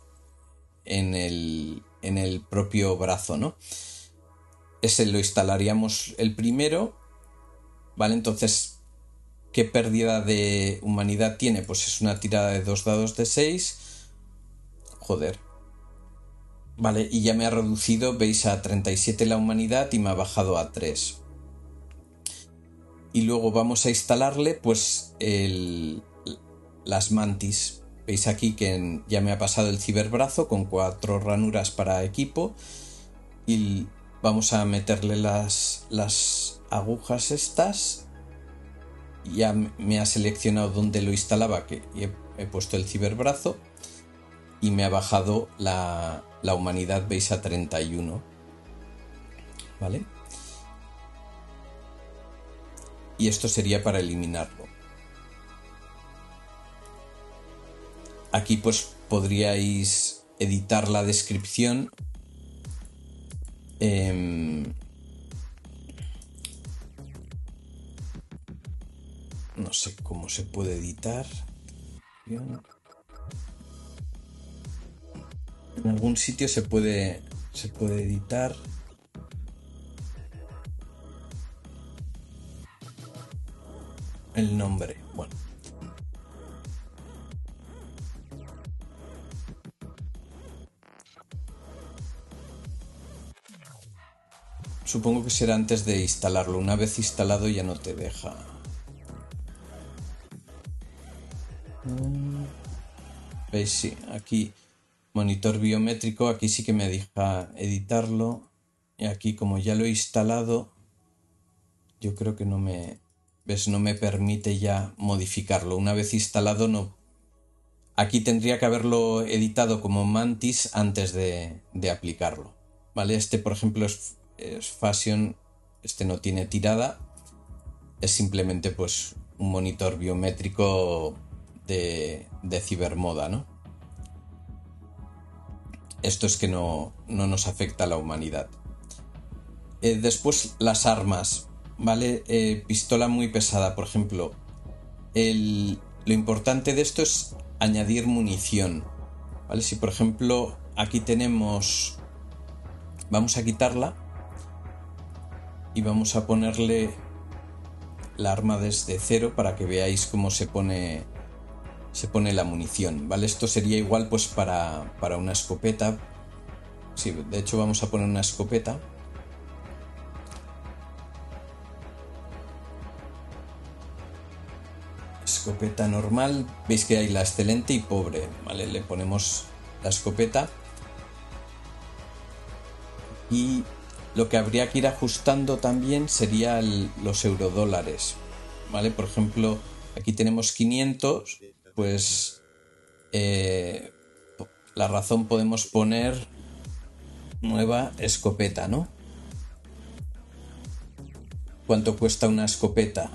el propio brazo, ¿no? Ese lo instalaríamos el primero, ¿vale? Entonces, ¿qué pérdida de humanidad tiene? Pues es una tirada de 2 dados de 6. Joder. Vale, y ya me ha reducido, veis, a 37 la humanidad y me ha bajado a 3. Y luego vamos a instalarle, pues, las mantis. Veis aquí que ya me ha pasado el ciberbrazo con 4 ranuras para equipo. Y vamos a meterle las agujas estas. Ya me ha seleccionado dónde lo instalaba, que he puesto el ciberbrazo. Y me ha bajado la humanidad, veis, a 31. ¿Vale? Y esto sería para eliminarlo. Aquí pues podríais editar la descripción no sé cómo se puede editar. En algún sitio se puede editar. El nombre, bueno. Supongo que será antes de instalarlo. Una vez instalado ya no te deja. ¿Veis? Sí, aquí monitor biométrico, aquí sí que me deja editarlo. Y aquí como ya lo he instalado, yo creo que no me... ¿Ves? No me permite ya modificarlo. Una vez instalado no... Aquí tendría que haberlo editado como Mantis antes de aplicarlo. ¿Vale? Este, por ejemplo, es Fashion. Este no tiene tirada. Es simplemente pues un monitor biométrico de cibermoda, ¿no? Esto es que no nos afecta a la humanidad. Después las armas, ¿vale? Pistola muy pesada, por ejemplo. Lo importante de esto es añadir munición, ¿vale? Si por ejemplo aquí tenemos... Vamos a quitarla y vamos a ponerle la arma desde cero para que veáis cómo se pone la munición, ¿vale? Esto sería igual pues para una escopeta. Sí, de hecho vamos a poner una escopeta. Escopeta normal, veis que hay la excelente y pobre, ¿vale? Le ponemos la escopeta y lo que habría que ir ajustando también sería los eurodólares, ¿vale? Por ejemplo, aquí tenemos 500, pues la razón podemos poner nueva escopeta, ¿no? ¿Cuánto cuesta una escopeta?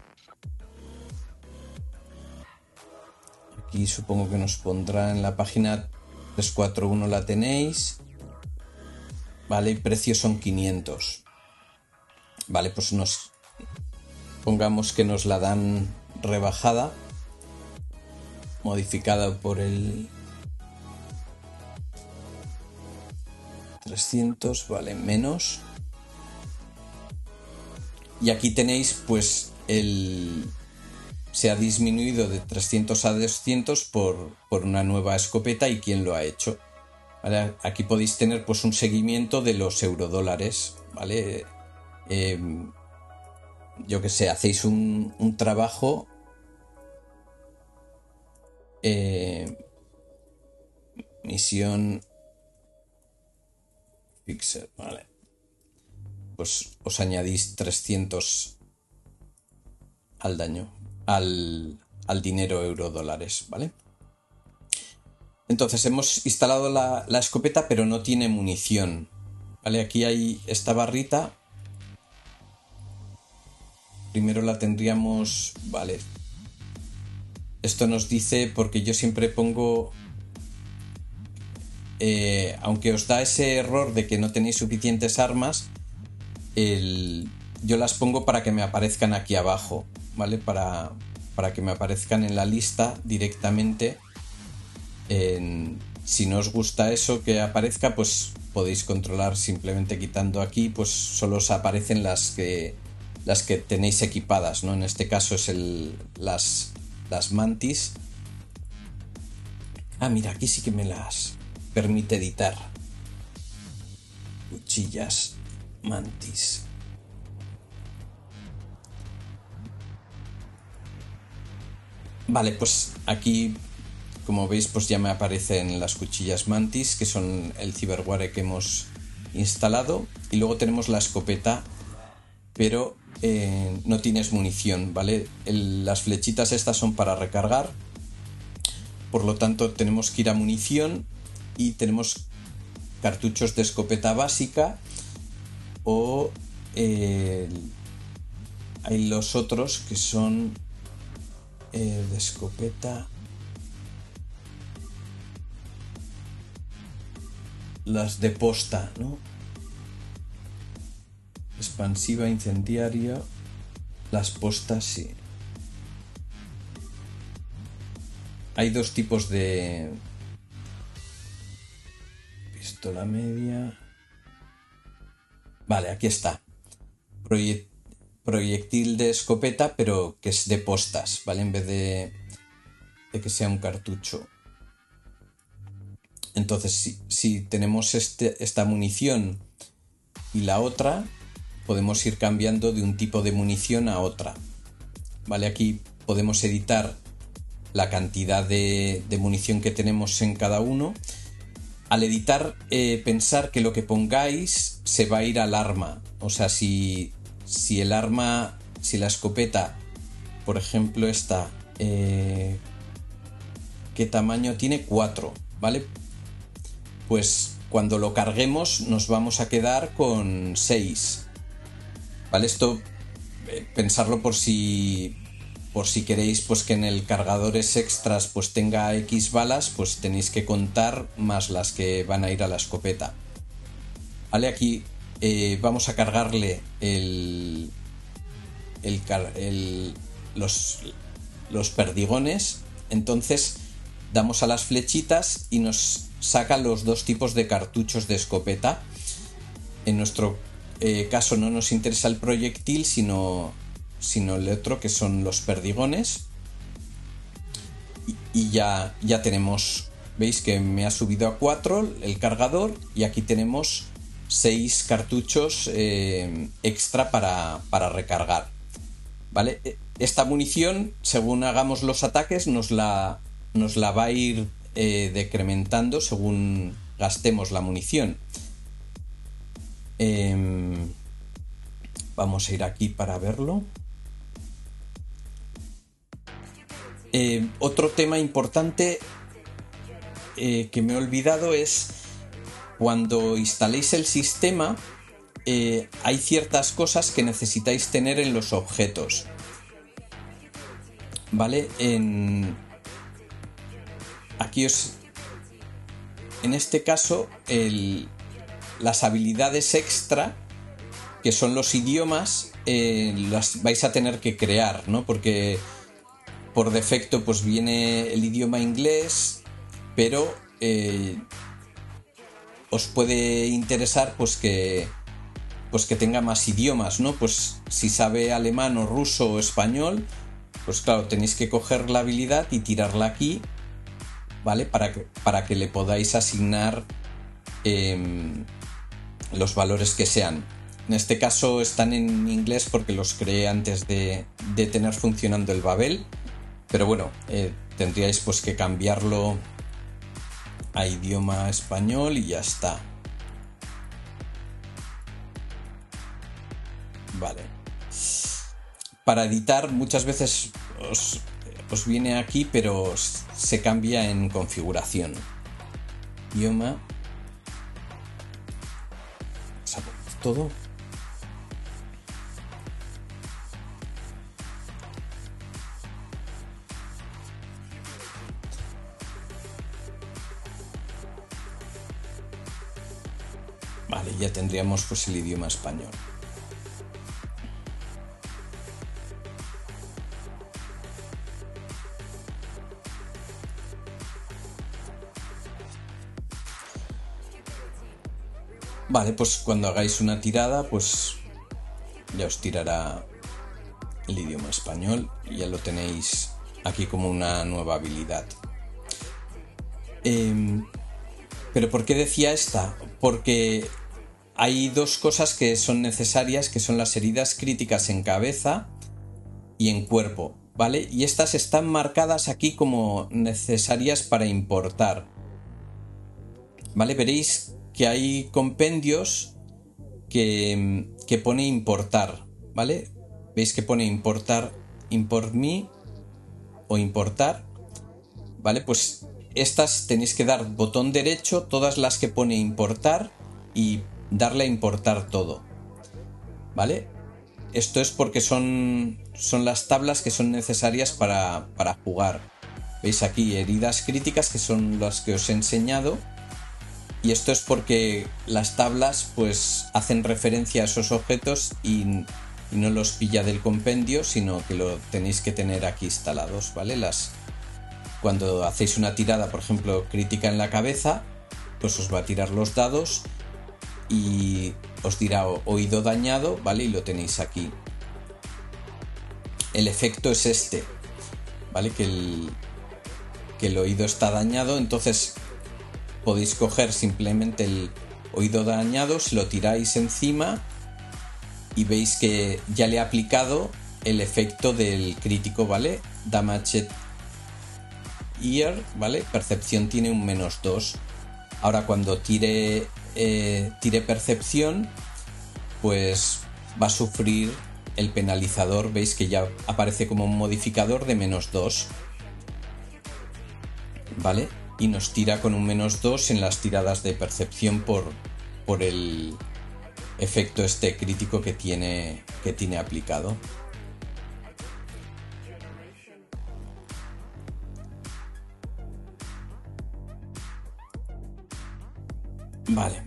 Aquí supongo que nos pondrá en la página 341, la tenéis. Vale, y precio son 500. Vale, pues pongamos que nos la dan rebajada, modificada por el 300, vale, menos. Y aquí tenéis pues se ha disminuido de 300 a 200 por una nueva escopeta y quién lo ha hecho. ¿Vale? Aquí podéis tener pues un seguimiento de los eurodólares, ¿vale? Yo que sé, hacéis un trabajo misión Pixel, ¿vale? Pues os añadís 300 al daño, al dinero eurodólares, ¿vale? Entonces hemos instalado la escopeta, pero no tiene munición, ¿vale? Aquí hay esta barrita. Primero la tendríamos, vale. Esto nos dice, porque yo siempre pongo, aunque os da ese error de que no tenéis suficientes armas, yo las pongo para que me aparezcan aquí abajo, ¿vale? Para que me aparezcan en la lista directamente. Si no os gusta eso que aparezca, pues podéis controlar simplemente quitando aquí, pues solo os aparecen las que tenéis equipadas, ¿no? En este caso es las mantis. Ah, mira, aquí sí que me las permite editar. Cuchillas mantis. Vale, pues aquí, como veis, pues ya me aparecen las cuchillas mantis, que son el cyberware que hemos instalado. Y luego tenemos la escopeta, pero no tienes munición, ¿vale? Las flechitas estas son para recargar. Por lo tanto, tenemos que ir a munición y tenemos cartuchos de escopeta básica o hay los otros que son de escopeta, las de posta, ¿no? Expansiva, incendiaria, las postas, sí. hay dos tipos de pistola media. Vale, aquí está. Proyectil de escopeta, pero que es de postas, ¿vale? En vez de que sea un cartucho. Entonces, si tenemos esta munición y la otra, podemos ir cambiando de un tipo de munición a otra. ¿Vale? Aquí podemos editar la cantidad de munición que tenemos en cada uno. Al editar, pensar que lo que pongáis se va a ir al arma. O sea, si el arma, si la escopeta, por ejemplo esta, ¿qué tamaño tiene? 4, ¿vale? Pues cuando lo carguemos nos vamos a quedar con 6. ¿Vale? Esto, pensarlo por si queréis pues que en el cargadores extras pues tenga X balas, pues tenéis que contar más las que van a ir a la escopeta. Vale, aquí vamos a cargarle los perdigones. Entonces damos a las flechitas y nos saca los dos tipos de cartuchos de escopeta. En nuestro caso no nos interesa el proyectil, sino el otro, que son los perdigones. Y ya tenemos, veis que me ha subido a 4 el cargador, y aquí tenemos 6 cartuchos extra para recargar. ¿Vale? Esta munición, según hagamos los ataques, nos la va a ir decrementando según gastemos la munición. Vamos a ir aquí para verlo. Otro tema importante que me he olvidado es cuando instaléis el sistema, hay ciertas cosas que necesitáis tener en los objetos. ¿Vale? Aquí en este caso, las habilidades extra, que son los idiomas, las vais a tener que crear, ¿no? Porque por defecto pues viene el idioma inglés, pero os puede interesar pues que tenga más idiomas, ¿no? Pues si sabe alemán o ruso o español, pues claro, tenéis que coger la habilidad y tirarla aquí, ¿vale? Para que le podáis asignar los valores que sean. En este caso están en inglés porque los creé antes de tener funcionando el Babel. Pero bueno, tendríais pues que cambiarlo a idioma español y ya está. Vale. Para editar muchas veces os viene aquí, pero se cambia en configuración. Idioma. Todo. Vale, ya tendríamos pues el idioma español. Vale, pues cuando hagáis una tirada, pues ya os tirará el idioma español y ya lo tenéis aquí como una nueva habilidad. Pero ¿por qué decía esta? Porque hay dos cosas que son necesarias, que son las heridas críticas en cabeza y en cuerpo, ¿vale? Y estas están marcadas aquí como necesarias para importar, ¿vale? Veréis que hay compendios que pone importar, ¿vale? Veis que pone importar, import me o importar, ¿vale? Pues estas tenéis que dar botón derecho, todas las que pone importar, y darle a importar todo, ¿vale? Esto es porque son las tablas que son necesarias para jugar. Veis aquí heridas críticas, que son las que os he enseñado, y esto es porque las tablas pues hacen referencia a esos objetos y no los pilla del compendio, sino que lo tenéis que tener aquí instalados, ¿vale? cuando hacéis una tirada, por ejemplo, crítica en la cabeza, pues os va a tirar los dados y os dirá oído dañado, ¿vale? Y lo tenéis aquí. El efecto es este, ¿vale? Que el oído está dañado, entonces podéis coger simplemente el oído dañado, se lo tiráis encima y veis que ya le he aplicado el efecto del crítico, ¿vale? Damaged Ear, ¿vale? Percepción tiene un -2. Ahora cuando tire percepción, pues va a sufrir el penalizador. Veis que ya aparece como un modificador de -2, ¿vale? Y nos tira con un -2 en las tiradas de percepción por el efecto este crítico que tiene aplicado. Vale.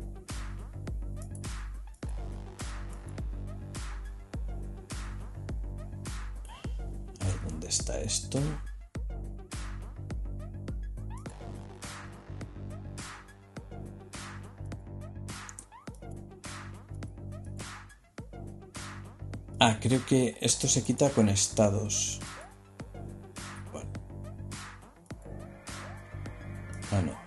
A ver dónde está esto. Ah, creo que esto se quita con estados. Bueno. Ah, no.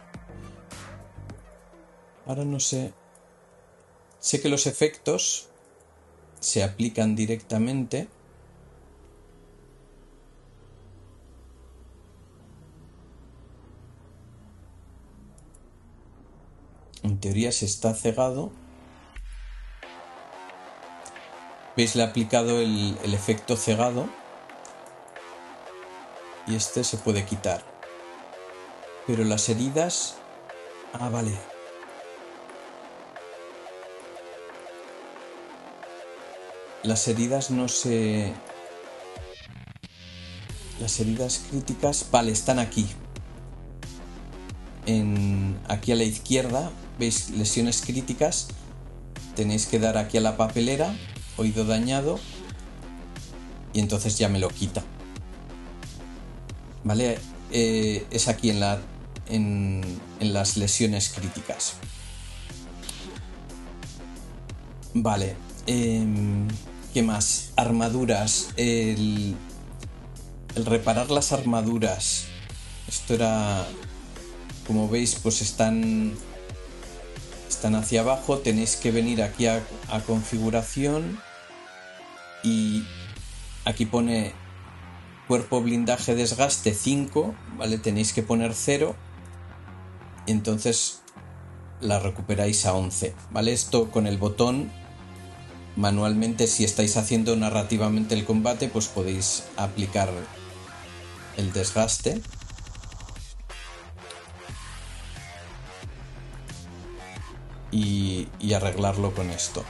Ahora no sé. Sé que los efectos se aplican directamente. En teoría se está cegado. ¿Veis? Le he aplicado el efecto cegado. Y este se puede quitar. Pero las heridas... Ah, vale. Las heridas no se... Las heridas críticas... Vale, están aquí. Aquí a la izquierda, ¿veis? Lesiones críticas. Tenéis que dar aquí a la papelera. Oído dañado. Y entonces ya me lo quita. ¿Vale? Es aquí en las lesiones críticas. Vale. ¿Qué más? Armaduras. El reparar las armaduras. Esto era... Como veis, pues están hacia abajo. Tenéis que venir aquí a configuración. Y aquí pone cuerpo blindaje desgaste 5. ¿Vale? Tenéis que poner 0. Y entonces la recuperáis a 11. ¿Vale? Esto con el botón... Manualmente, si estáis haciendo narrativamente el combate, pues podéis aplicar el desgaste. Y arreglarlo con esto.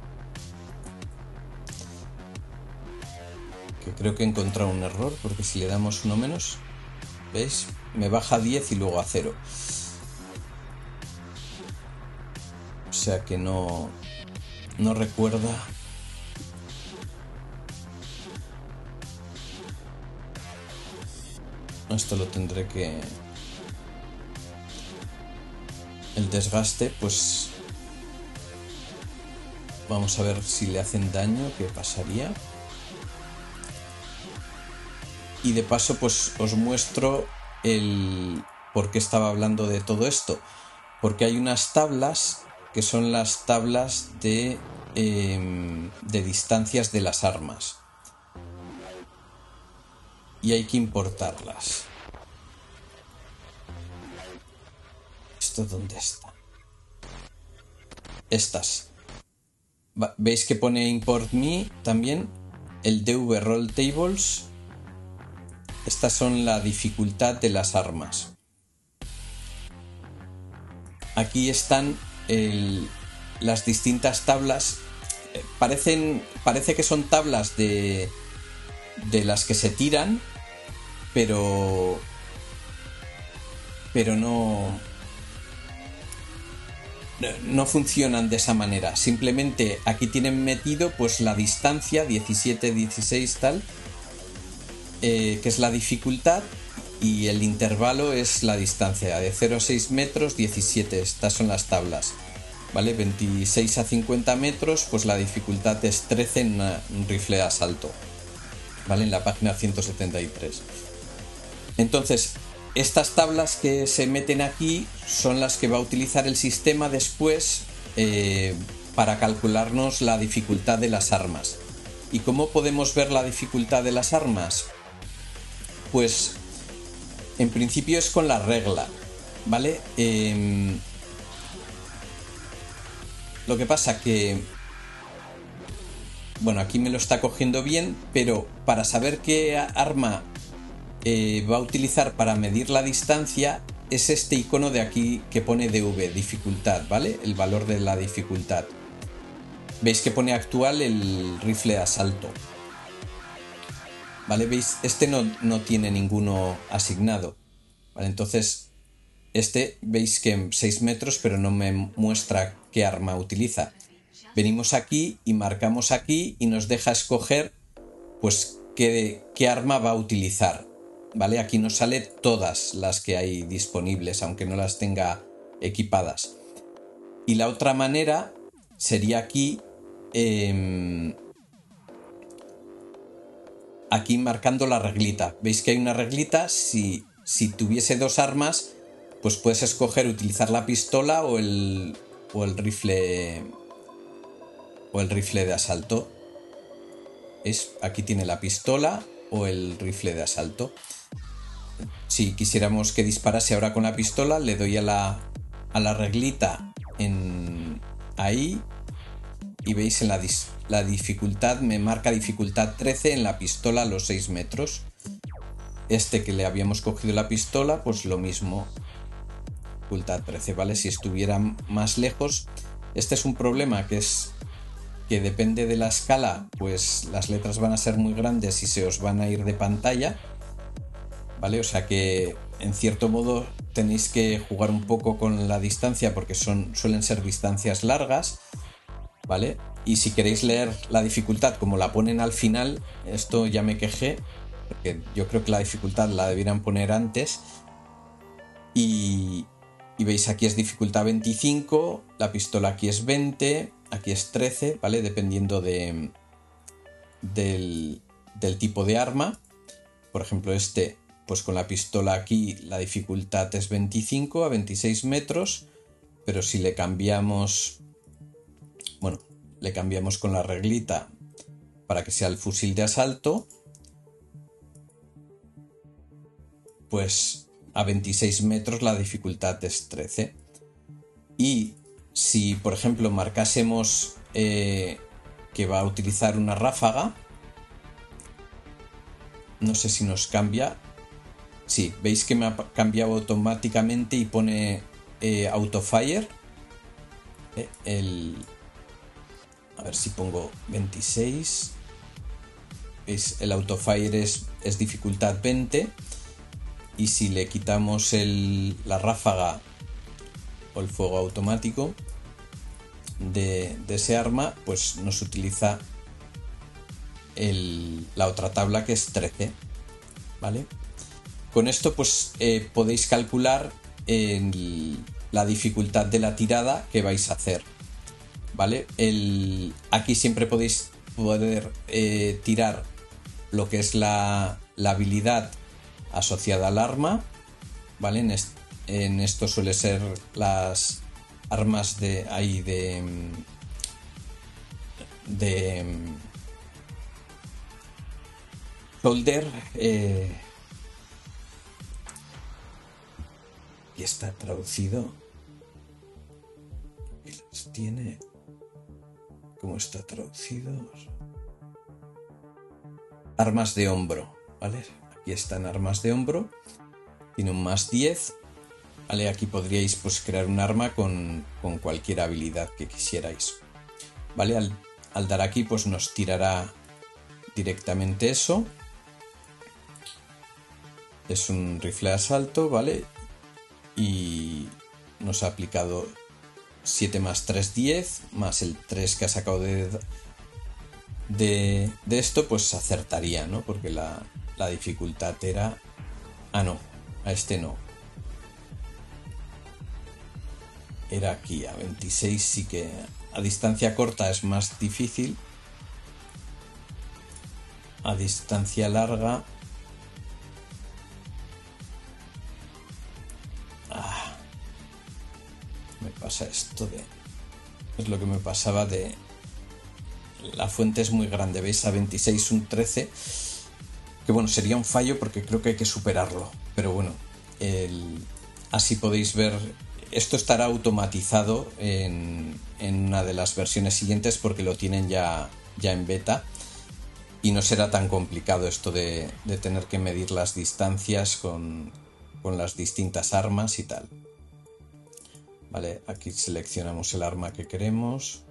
Que creo que he encontrado un error, porque si le damos uno menos, ¿veis? Me baja a 10 y luego a 0. O sea que no recuerda. Esto lo tendré que... El desgaste, pues... Vamos a ver si le hacen daño, qué pasaría. Y de paso, pues os muestro el por qué estaba hablando de todo esto. Porque hay unas tablas que son las tablas de distancias de las armas. Y hay que importarlas. ¿Esto dónde está? Estas. ¿Veis que pone import me también? El DV Roll Tables. Estas son la dificultad de las armas. Aquí están las distintas tablas. Parece que son tablas de las que se tiran, pero no funcionan de esa manera. Simplemente aquí tienen metido pues la distancia 17, 16 tal, que es la dificultad, y el intervalo es la distancia de 0 a 6 metros, 17. Estas son las tablas, ¿vale? 26 a 50 metros, pues la dificultad es 13 en un rifle de asalto, ¿vale? En la página 173. Entonces, estas tablas que se meten aquí son las que va a utilizar el sistema después para calcularnos la dificultad de las armas. ¿Y cómo podemos ver la dificultad de las armas? Pues en principio es con la regla, ¿vale? Lo que pasa que, bueno, aquí me lo está cogiendo bien, pero para saber qué arma va a utilizar para medir la distancia es este icono de aquí que pone DV, dificultad, ¿vale? El valor de la dificultad. Veis que pone actual el rifle de asalto, ¿vale? ¿Veis? Este no tiene ninguno asignado, ¿vale? Entonces, este veis que 6 metros, pero no me muestra qué arma utiliza. Venimos aquí y marcamos aquí y nos deja escoger, pues, qué arma va a utilizar, ¿vale? Aquí nos sale todas las que hay disponibles, aunque no las tenga equipadas. Y la otra manera sería aquí, aquí marcando la reglita. ¿Veis que hay una reglita? Si tuviese dos armas, pues puedes escoger utilizar la pistola o el rifle de asalto. Aquí tiene la pistola o el rifle de asalto. Si quisiéramos que disparase ahora con la pistola, le doy a la reglita ahí y veis en la dificultad, me marca dificultad 13 en la pistola a los 6 metros. Este que le habíamos cogido la pistola, pues lo mismo, dificultad 13, ¿vale? Si estuviera más lejos, este es un problema que depende de la escala, pues las letras van a ser muy grandes y se os van a ir de pantalla, ¿vale? O sea que en cierto modo tenéis que jugar un poco con la distancia porque suelen ser distancias largas, ¿vale? Y si queréis leer la dificultad como la ponen al final, esto ya me quejé, porque yo creo que la dificultad la debieran poner antes. Y veis, aquí es dificultad 25, la pistola aquí es 20, aquí es 13, ¿vale? Dependiendo del tipo de arma. Por ejemplo, pues con la pistola aquí la dificultad es 25 a 26 metros, pero si le cambiamos, bueno, le cambiamos con la reglita para que sea el fusil de asalto, pues a 26 metros la dificultad es 13. Y si, por ejemplo, marcásemos que va a utilizar una ráfaga, no sé si nos cambia. Sí, veis que me ha cambiado automáticamente y pone autofire. A ver si pongo 26. ¿Veis? El autofire es dificultad 20. Y si le quitamos la ráfaga o el fuego automático de ese arma, pues nos utiliza la otra tabla que es 13, ¿vale? Con esto pues podéis calcular la dificultad de la tirada que vais a hacer, ¿vale? Aquí siempre podéis tirar lo que es la habilidad asociada al arma, ¿vale? En esto suele ser las armas de shoulder, y está traducido. Aquí los tiene. ¿Cómo está traducido? Armas de hombro, ¿vale? Aquí están armas de hombro. Tiene un más 10. ¿Vale? Aquí podríais pues crear un arma con cualquier habilidad que quisierais. ¿Vale? Al dar aquí pues nos tirará directamente eso. Es un rifle de asalto, ¿vale? Y nos ha aplicado 7 más 3, 10, más el 3 que ha sacado de esto, pues acertaría, ¿no? Porque la dificultad era... Ah, no, A este no. Era aquí, a 26 sí que a distancia corta es más difícil. A distancia larga... me pasa esto de... Es lo que me pasaba de... La fuente es muy grande, ¿veis? A 26 un 13. Que bueno, sería un fallo porque creo que hay que superarlo. Pero bueno, así podéis ver... Esto estará automatizado en una de las versiones siguientes porque lo tienen ya en beta. Y no será tan complicado esto de tener que medir las distancias con las distintas armas y tal. Vale, aquí seleccionamos el arma que queremos.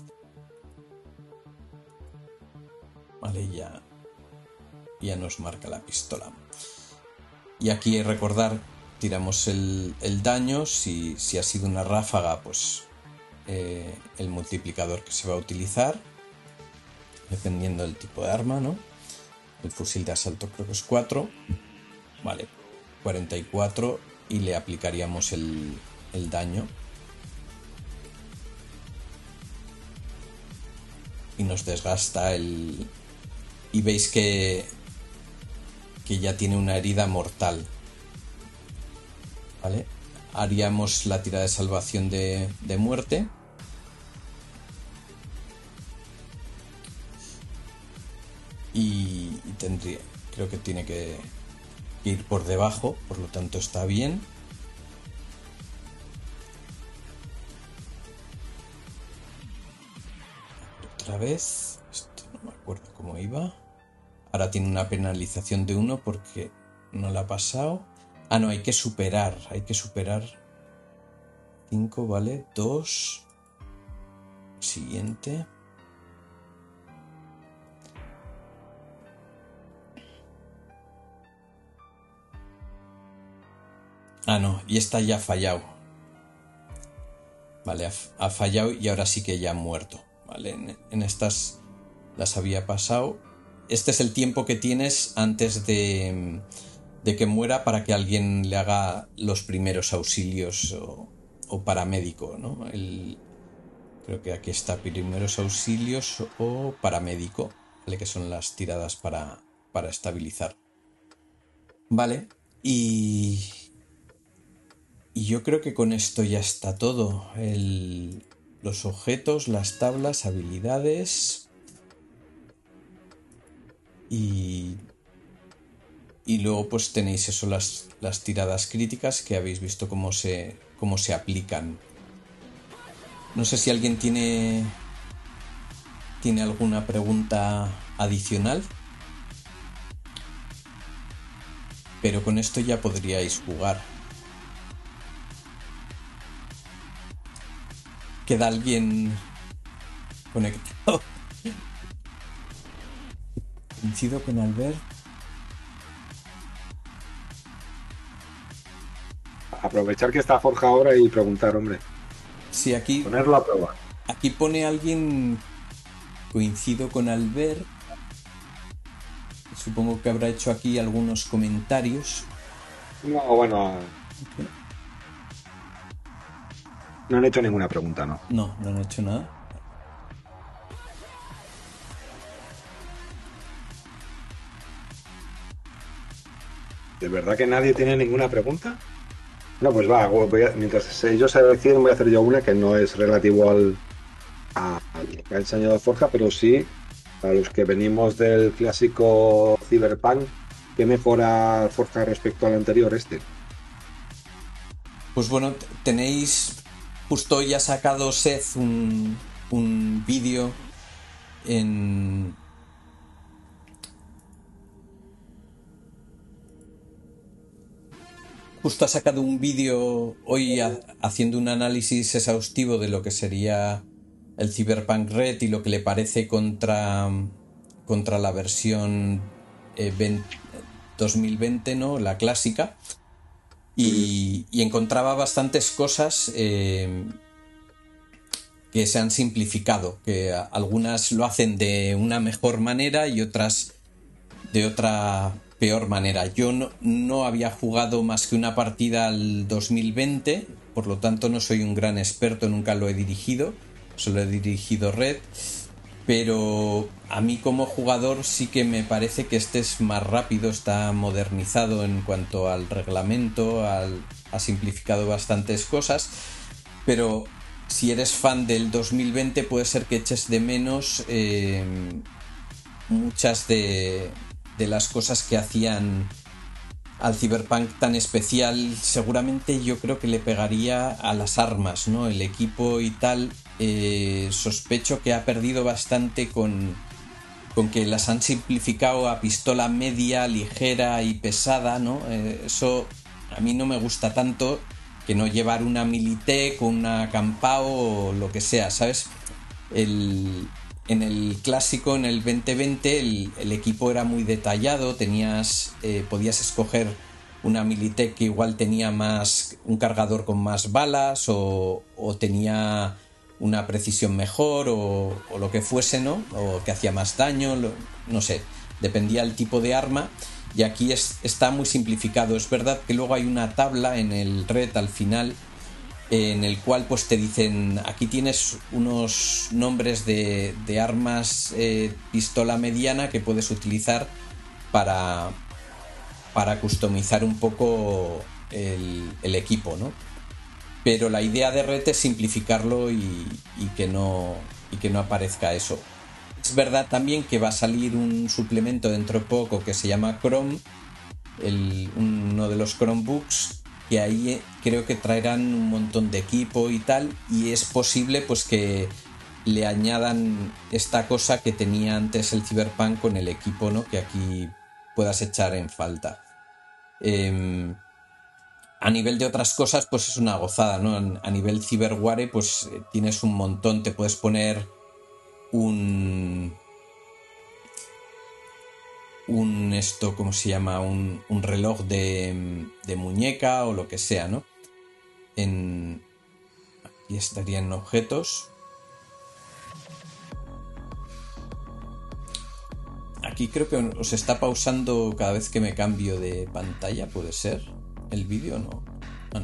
Vale, ya nos marca la pistola. Y aquí recordar, tiramos el daño. Si ha sido una ráfaga, pues el multiplicador que se va a utilizar, dependiendo del tipo de arma, ¿no? El fusil de asalto creo que es 4. Vale, 44 y le aplicaríamos el daño. Y nos desgasta y veis que ya tiene una herida mortal. ¿Vale? Haríamos la tirada de salvación de muerte. Y tendría... Creo que tiene que ir por debajo, por lo tanto está bien. Otra vez. Esto no me acuerdo cómo iba. Ahora tiene una penalización de 1 porque no la ha pasado. Ah, no, hay que superar. 5, ¿vale? 2. Siguiente. Ah, no, y esta ya ha fallado. Vale, ha fallado y ahora sí que ya ha muerto. Vale, en estas las había pasado. Este es el tiempo que tienes antes de que muera para que alguien le haga los primeros auxilios o paramédico, ¿no? Creo que aquí está primeros auxilios o paramédico, ¿vale? Que son las tiradas para estabilizar. Vale, y yo creo que con esto ya está todo. Los objetos, las tablas, habilidades y luego pues tenéis eso, las tiradas críticas que habéis visto cómo se aplican. No sé si alguien tiene alguna pregunta adicional, pero con esto ya podríais jugar. ¿Queda alguien conectado? Coincido con Albert. Aprovechar que está Forja ahora y preguntar, hombre. Sí, aquí Ponerlo a prueba. Aquí pone alguien, coincido con Albert. Supongo que habrá hecho aquí algunos comentarios. No, bueno. No han hecho ninguna pregunta, ¿no? No han hecho nada. ¿De verdad que nadie tiene ninguna pregunta? No, pues va, mientras ellos se deciden, voy a hacer yo una que no es relativo al que ha enseñado Forja, pero sí a los que venimos del clásico Cyberpunk. ¿Qué mejora Forja respecto al anterior este? Pues bueno, tenéis... Justo hoy ha sacado Seth un vídeo en... Justo ha sacado un vídeo hoy haciendo un análisis exhaustivo de lo que sería el Cyberpunk Red y lo que le parece contra la versión 2020, ¿no? La clásica. Y encontraba bastantes cosas que se han simplificado, que algunas lo hacen de una mejor manera y otras de otra peor manera. Yo no había jugado más que una partida al 2020, por lo tanto no soy un gran experto, nunca lo he dirigido, solo he dirigido Red, pero a mí como jugador sí que me parece que este es más rápido, está modernizado en cuanto al reglamento, ha simplificado bastantes cosas, pero si eres fan del 2020 puede ser que eches de menos muchas de las cosas que hacían al Cyberpunk tan especial. Seguramente yo creo que le pegaría a las armas, ¿no? El equipo y tal, sospecho que ha perdido bastante con que las han simplificado a pistola media, ligera y pesada, ¿no? Eso a mí no me gusta tanto que no llevar una Militech o una Campao o lo que sea, ¿sabes? En el clásico, en el 2020, el equipo era muy detallado, podías escoger una Militech que igual tenía un cargador con más balas o tenía una precisión mejor o lo que fuese, ¿no? O que hacía más daño, no sé, dependía del tipo de arma. Y aquí está muy simplificado. Es verdad que luego hay una tabla en el Red al final en el cual pues te dicen, aquí tienes unos nombres de armas, pistola mediana que puedes utilizar para customizar un poco el equipo, ¿no? Pero la idea de Red es simplificarlo y que no aparezca eso. Es verdad también que va a salir un suplemento dentro de poco que se llama Chrome, uno de los Chromebooks, que ahí creo que traerán un montón de equipo y tal, y es posible pues que le añadan esta cosa que tenía antes el Cyberpunk con el equipo, ¿no? Que aquí puedas echar en falta. A nivel de otras cosas pues es una gozada, ¿no? A nivel Cyberware pues tienes un montón, te puedes poner un ¿cómo se llama? Un reloj de muñeca o lo que sea, ¿no? Aquí estarían objetos. Aquí creo que os está pausando cada vez que me cambio de pantalla, ¿puede ser? ¿El vídeo no? Ah,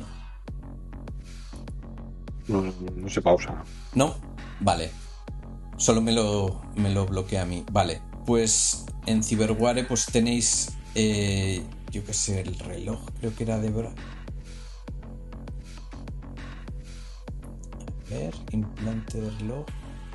no. No se pausa. ¿No? Vale. Solo me lo bloquea a mí. Vale. Pues en Cyberware pues tenéis, yo qué sé, el reloj, creo que era de A ver, implante de reloj.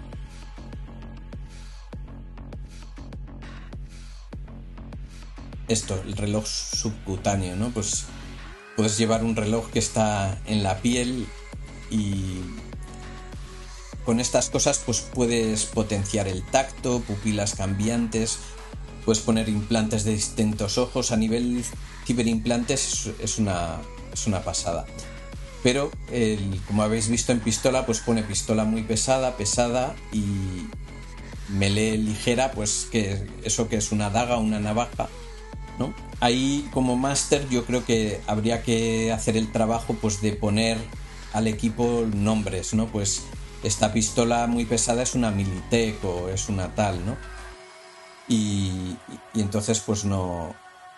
Esto, el reloj subcutáneo, ¿no? Pues puedes llevar un reloj que está en la piel y con estas cosas pues puedes potenciar el tacto, pupilas cambiantes, puedes poner implantes de distintos ojos. A nivel ciberimplantes es una pasada. Pero como habéis visto en pistola, pues pone pistola muy pesada y melee ligera, pues que eso que es una daga o una navaja, ¿no? Ahí como máster yo creo que habría que hacer el trabajo pues de poner al equipo nombres, ¿no? Pues esta pistola muy pesada es una Militech o es una tal, ¿no? Y entonces pues no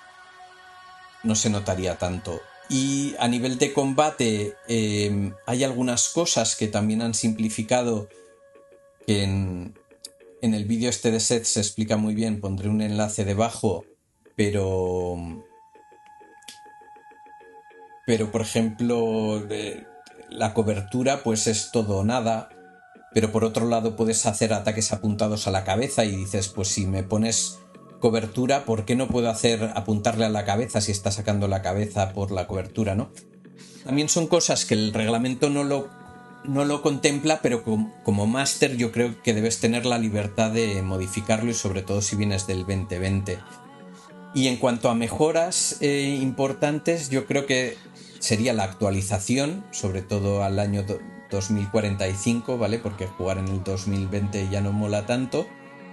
se notaría tanto. Y a nivel de combate hay algunas cosas que también han simplificado, que en el vídeo este de Seth se explica muy bien, pondré un enlace debajo, pero por ejemplo la cobertura pues es todo o nada, pero por otro lado puedes hacer ataques apuntados a la cabeza y dices, pues si me pones cobertura, ¿por qué no puedo apuntarle a la cabeza si está sacando la cabeza por la cobertura, ¿no? También son cosas que el reglamento no lo contempla, pero como máster yo creo que debes tener la libertad de modificarlo, y sobre todo si vienes del 2020. Y en cuanto a mejoras importantes, yo creo que sería la actualización, sobre todo al año 2045, ¿vale? Porque jugar en el 2020 ya no mola tanto.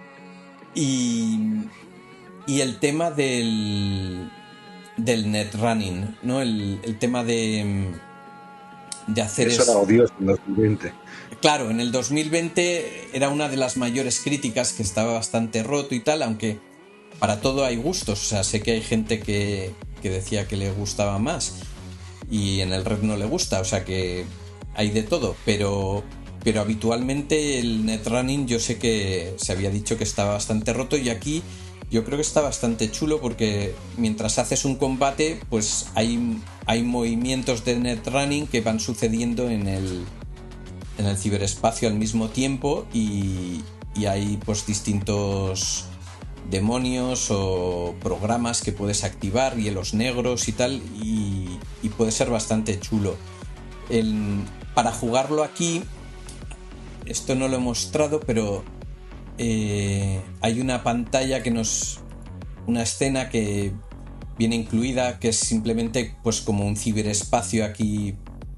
Y el tema del netrunning, ¿no? El tema de hacer eso era odioso en 2020. Claro, en el 2020 era una de las mayores críticas, que estaba bastante roto y tal, aunque para todo hay gustos. O sea, sé que hay gente que decía que le gustaba más y en el Red no le gusta, o sea que hay de todo, pero habitualmente el netrunning yo sé que se había dicho que estaba bastante roto, y aquí yo creo que está bastante chulo porque mientras haces un combate pues hay movimientos de netrunning que van sucediendo en el ciberespacio al mismo tiempo, y hay pues distintos demonios o programas que puedes activar, hielos negros y tal, y puede ser bastante chulo. Para jugarlo aquí, esto no lo he mostrado, pero hay una pantalla una escena que viene incluida, que es simplemente pues como un ciberespacio aquí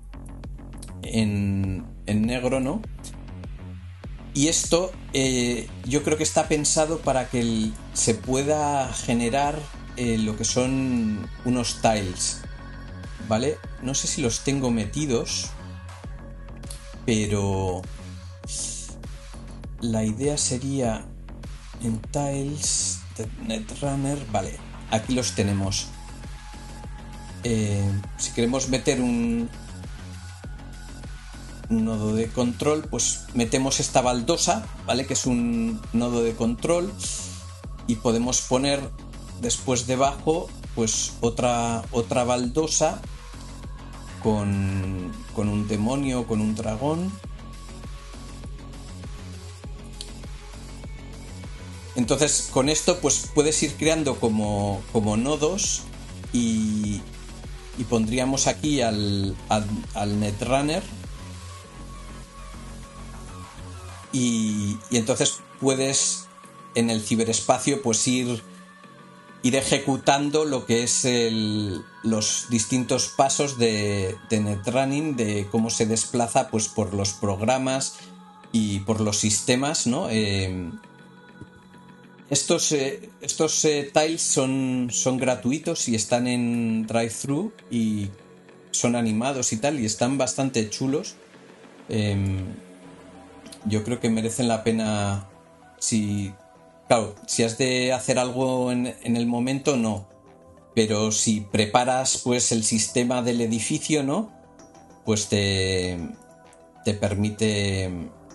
en negro, ¿no? Y esto yo creo que está pensado para que se pueda generar lo que son unos tiles, ¿vale? No sé si los tengo metidos, pero la idea sería en tiles de Netrunner, vale, aquí los tenemos. Si queremos meter un nodo de control, pues metemos esta baldosa, ¿vale? Que es un nodo de control, y podemos poner después debajo pues otra baldosa con un demonio, con un dragón. Entonces con esto pues puedes ir creando como nodos, y pondríamos aquí al Netrunner. Y entonces puedes en el ciberespacio pues ir ejecutando lo que es los distintos pasos de netrunning, de cómo se desplaza pues por los programas y por los sistemas, ¿no? Estos tiles son gratuitos y están en drive-thru y son animados y tal, y están bastante chulos. Yo creo que merecen la pena. Si has de hacer algo en el momento, no, pero si preparas pues el sistema del edificio, ¿no? Pues te permite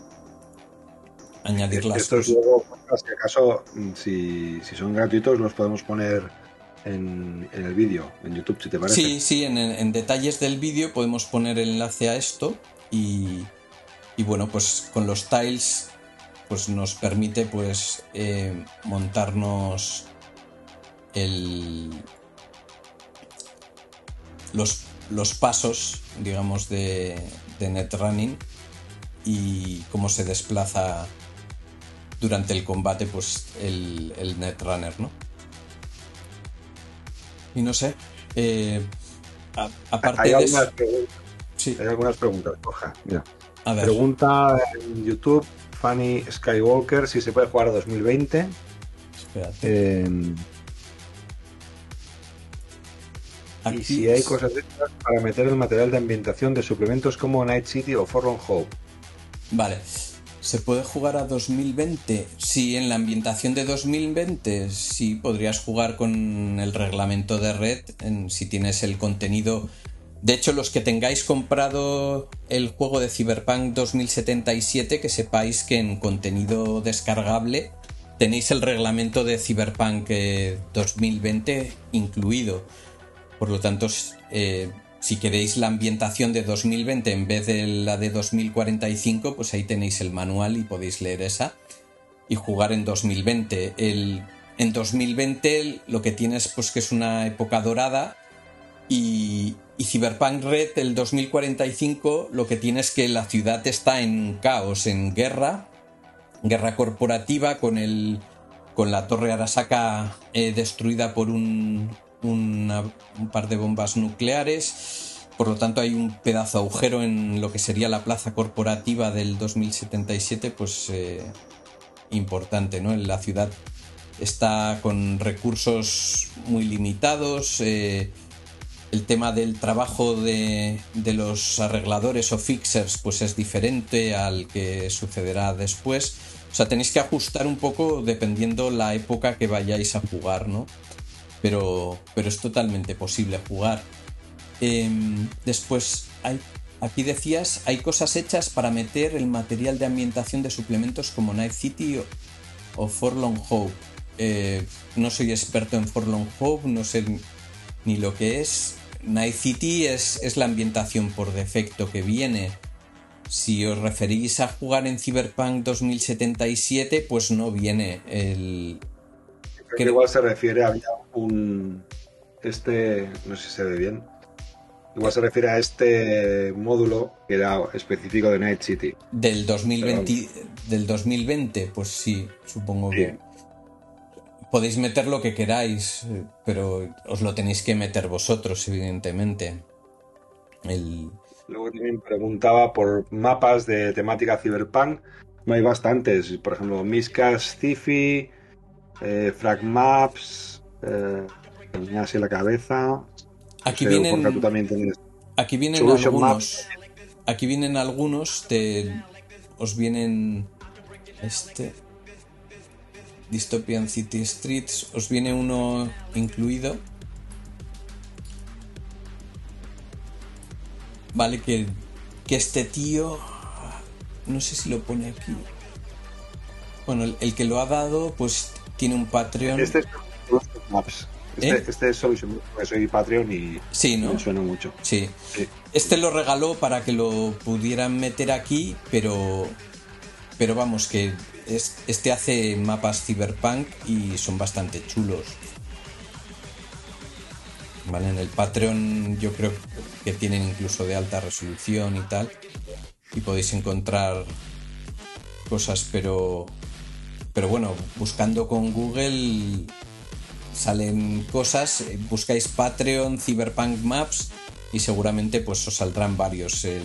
añadir las estos cosas. luego, si acaso, si son gratuitos, los podemos poner en el vídeo, en YouTube, si te parece. Sí, en detalles del vídeo podemos poner el enlace a esto, y bueno, pues con los tiles pues nos permite pues montarnos los pasos, digamos, de netrunning, y cómo se desplaza durante el combate pues el netrunner, ¿no? Y no sé, aparte de eso, sí. Hay algunas preguntas, Borja. Mira. A ver. Pregunta en YouTube Fanny Skywalker si se puede jugar a 2020. Espérate. Y si hay cosas extras para meter el material de ambientación de suplementos como Night City o Forlorn Hope. Vale. ¿Se puede jugar a 2020? Sí, en la ambientación de 2020 sí podrías jugar con el reglamento de Red, si tienes el contenido. De hecho, los que tengáis comprado el juego de Cyberpunk 2077, que sepáis que en contenido descargable tenéis el reglamento de Cyberpunk 2020 incluido. Por lo tanto, si queréis la ambientación de 2020 en vez de la de 2045, pues ahí tenéis el manual y podéis leer esa y jugar en 2020. En 2020 lo que tienes pues que es una época dorada, y Cyberpunk Red, el 2045, lo que tiene es que la ciudad está en caos, en guerra corporativa, con la Torre Arasaka destruida por un par de bombas nucleares. Por lo tanto hay un pedazo agujero en lo que sería la plaza corporativa del 2077, pues importante, ¿no? La ciudad está con recursos muy limitados. El tema del trabajo de los arregladores o fixers pues es diferente al que sucederá después. O sea, tenéis que ajustar un poco dependiendo la época que vayáis a jugar, ¿no? Pero es totalmente posible jugar. Después, aquí decías, hay cosas hechas para meter el material de ambientación de suplementos como Night City o Forlorn Hope. No soy experto en Forlorn Hope, no sé ni lo que es. Night City es la ambientación por defecto que viene. Si os referís a jugar en Cyberpunk 2077, pues no viene el... Creo que igual se refiere a no sé si se ve bien. Igual se refiere a este módulo que era específico de Night City. Del 2020, Pero, del 2020, pues sí, supongo sí. que podéis meter lo que queráis, pero os lo tenéis que meter vosotros, evidentemente. Luego también preguntaba por mapas de temática Cyberpunk. No hay bastantes. Por ejemplo, Miscast Sci-Fi, Frag Maps, tenía así en la cabeza. No Aquí sé, Forja, tú vienen, también tienes aquí vienen Solution Maps. algunos. Aquí vienen algunos. Os vienen Dystopian City Streets. Os viene uno incluido. Vale, que este tío... No sé si lo pone aquí. Bueno, el que lo ha dado, pues tiene un Patreon. Este es Solution Maps. Este es Solution Maps, porque soy Patreon y sí, ¿no? me suena mucho. Sí. Sí. Este lo regaló para que lo pudieran meter aquí, pero vamos, que este hace mapas Cyberpunk y son bastante chulos. Vale, en el Patreon yo creo que tienen incluso de alta resolución y tal, y podéis encontrar cosas, pero bueno, buscando con Google salen cosas, buscáis Patreon Cyberpunk Maps y seguramente pues os saldrán varios. Sí,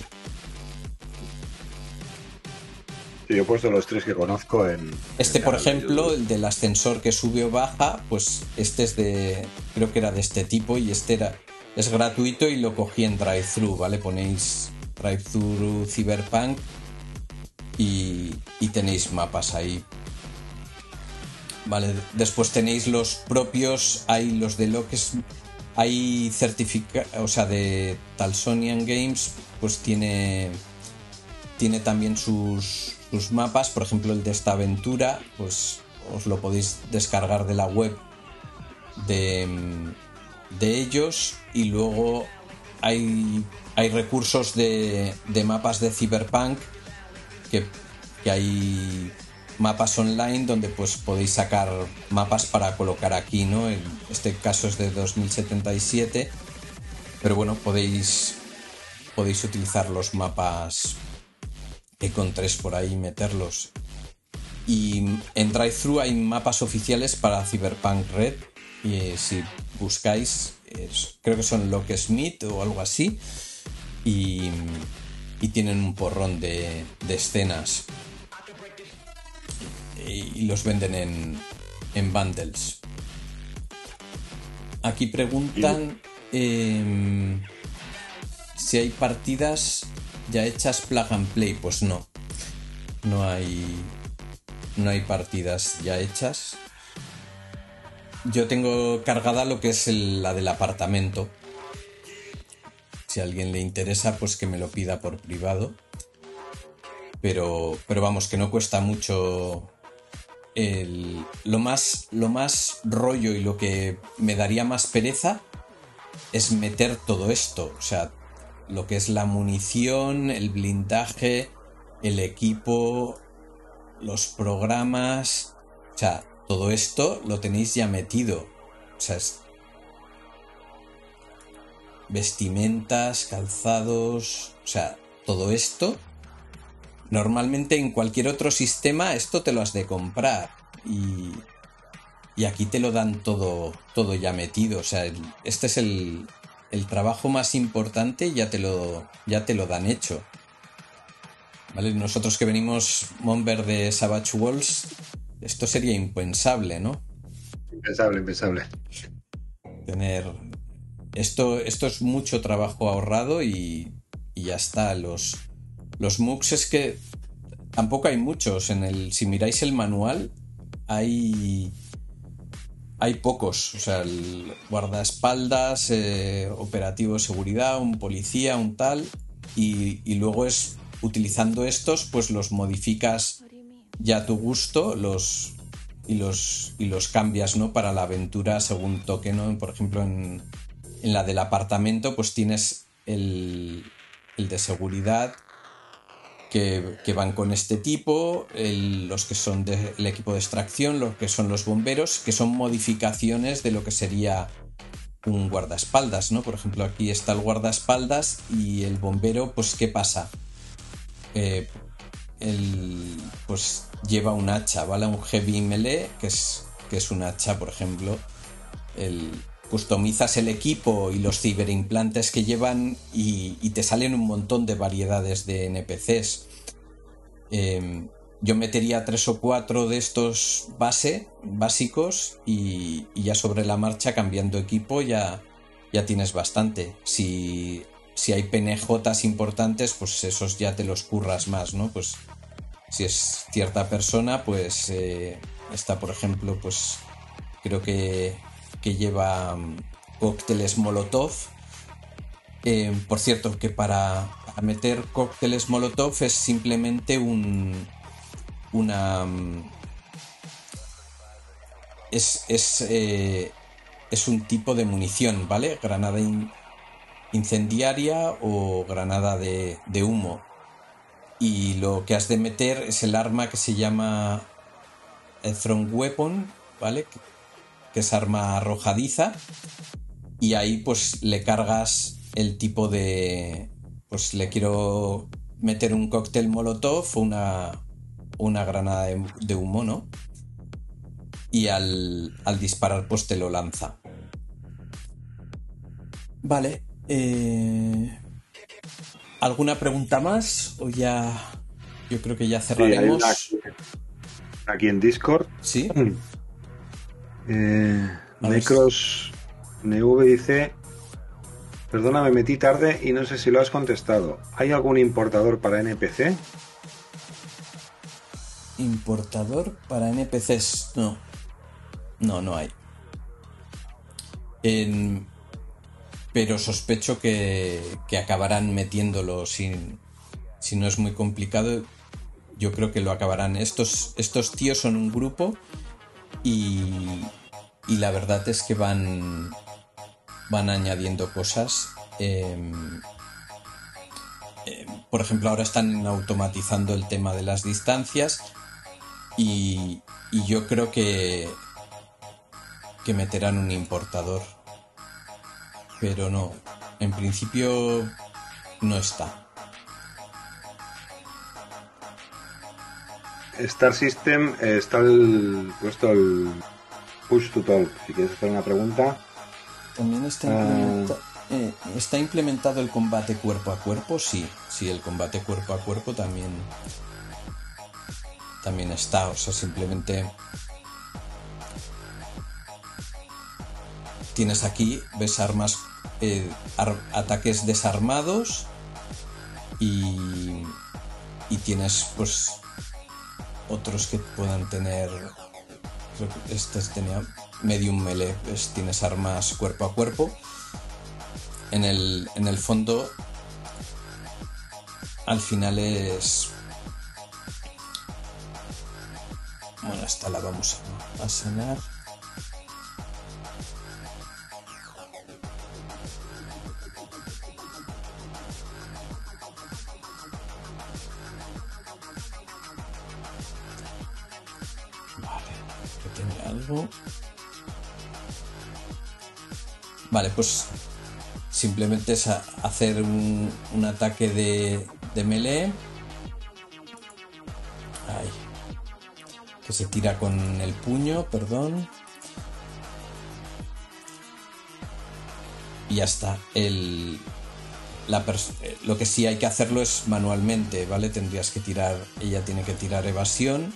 yo he puesto los 3 que conozco en... Por ejemplo, el del ascensor que sube o baja, pues este es creo que era de este tipo y es gratuito y lo cogí en Drive-Thru, ¿vale? Ponéis Drive-Thru Cyberpunk y tenéis mapas ahí. Vale, después tenéis los propios, hay los de hay o sea, de Talsonian Games, pues tiene también sus mapas. Por ejemplo, el de esta aventura, pues os lo podéis descargar de la web de ellos, y luego hay recursos de mapas de Cyberpunk que hay mapas online donde pues podéis sacar mapas para colocar aquí, ¿no? En este caso es de 2077, pero bueno, podéis utilizar los mapas que encontréis por ahí y meterlos. Y en Drive-Thru hay mapas oficiales para Cyberpunk Red, y si buscáis, creo que son Locksmith o algo así, y tienen un porrón de escenas y los venden en bundles. Aquí preguntan si hay partidas ya hechas plug and play. Pues no hay partidas ya hechas. Yo tengo cargada lo que es la del apartamento. Si a alguien le interesa, pues que me lo pida por privado. Pero vamos, que no cuesta mucho. Lo más rollo y lo que me daría más pereza es meter todo esto. O sea, lo que es la munición, el blindaje, el equipo, los programas. O sea, todo esto lo tenéis ya metido. O sea, vestimentas, calzados. O sea, todo esto. Normalmente en cualquier otro sistema esto te lo has de comprar y aquí te lo dan todo ya metido. O sea, este es el trabajo más importante, ya te lo dan hecho. ¿Vale? Nosotros que venimos Monber de Savage Worlds, esto sería impensable, ¿no? Impensable. Tener esto es mucho trabajo ahorrado y ya está. Los MOOCs es que tampoco hay muchos. Si miráis el manual, hay pocos. O sea, el guardaespaldas, operativo de seguridad, un policía, un tal. Y luego es utilizando estos, pues los modificas ya a tu gusto, y los cambias, ¿no? Para la aventura según toque, ¿no? Por ejemplo, en la del apartamento, pues tienes el de seguridad que van con este tipo, los que son del equipo de extracción, los que son los bomberos, que son modificaciones de lo que sería un guardaespaldas, ¿no? Por ejemplo, aquí está el guardaespaldas y el bombero, pues ¿qué pasa? Pues lleva un hacha, ¿vale? Un heavy melee, que es un hacha, por ejemplo. Customizas el equipo y los ciberimplantes que llevan y te salen un montón de variedades de NPCs. Yo metería 3 o 4 de estos básicos y ya sobre la marcha, cambiando equipo, ya tienes bastante. Si hay PNJs importantes, pues esos ya te los curras más, ¿no? Pues si es cierta persona, pues está, por ejemplo, pues creo que lleva cócteles Molotov. Por cierto, que para meter cócteles Molotov es simplemente es un tipo de munición, ¿vale? Granada incendiaria o granada de humo. Y lo que has de meter es el arma que se llama el Thrown Weapon, ¿vale? Que es arma arrojadiza. Y ahí pues le cargas el tipo de... Pues le quiero meter un cóctel Molotov o una granada de humo, ¿no? Y al disparar pues te lo lanza. Vale. ¿Alguna pregunta más? O ya... Yo creo que ya cerraremos. Sí, hay una aquí en Discord. ¿Sí? Necros NV dice: perdona, me metí tarde y no sé si lo has contestado. ¿Hay algún importador para NPC? Importador para NPCs. No hay. Pero sospecho que acabarán metiéndolo si no es muy complicado. Yo creo que lo acabarán. Estos tíos son un grupo y la verdad es que van añadiendo cosas. Por ejemplo, ahora están automatizando el tema de las distancias y yo creo que meterán un importador. Pero no, en principio no está. Star System está puesto el push to talk. Si quieres hacer una pregunta. También está implementado el combate cuerpo a cuerpo. Sí, el combate cuerpo a cuerpo también está. O sea, simplemente tienes aquí, ves armas, ataques desarmados y tienes pues otros que puedan tener. Creo que este tenía medium melee, pues tienes armas cuerpo a cuerpo. En el fondo, al final es... Bueno, esta la vamos a sanar. Vale, pues simplemente es hacer un ataque de melee. Ay, que se tira con el puño, perdón. Y ya está. Lo que sí hay que hacerlo es manualmente, ¿vale? Tendrías que tirar, ella tiene que tirar evasión.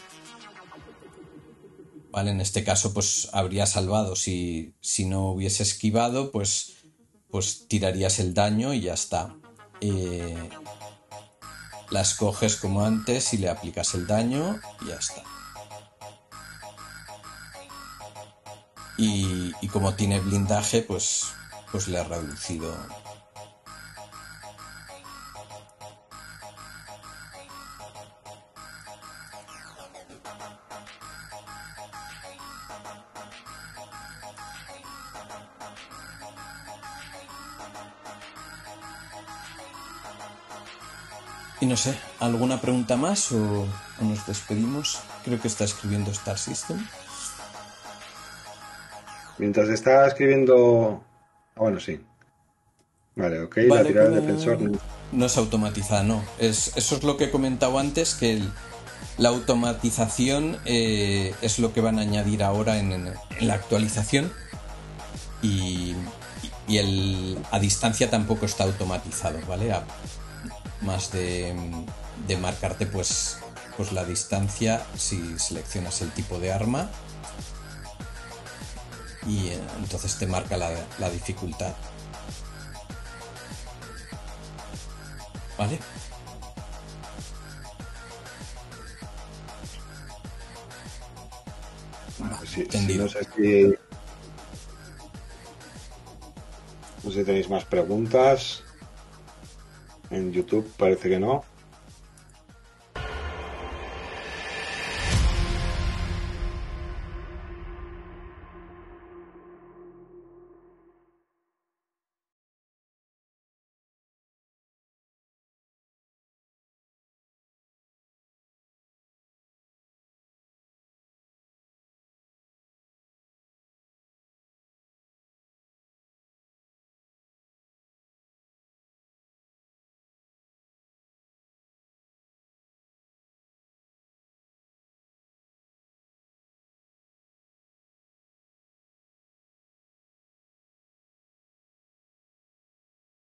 Vale, en este caso pues habría salvado. Si no hubiese esquivado, pues tirarías el daño y ya está. la escoges como antes y le aplicas el daño y ya está. Y como tiene blindaje, pues le ha reducido. Y no sé, ¿alguna pregunta más o nos despedimos? Creo que está escribiendo Star System. Mientras está escribiendo... Ah, bueno, sí. Vale, ok, la Vale, tirada del defensor. no es automatizada, no. Eso es lo que he comentado antes, que la automatización es lo que van a añadir ahora en la actualización. Y a distancia tampoco está automatizado, ¿vale? Más de marcarte pues la distancia si seleccionas el tipo de arma y entonces te marca la dificultad, ¿vale? No sé si... No sé si tenéis más preguntas. En YouTube parece que no.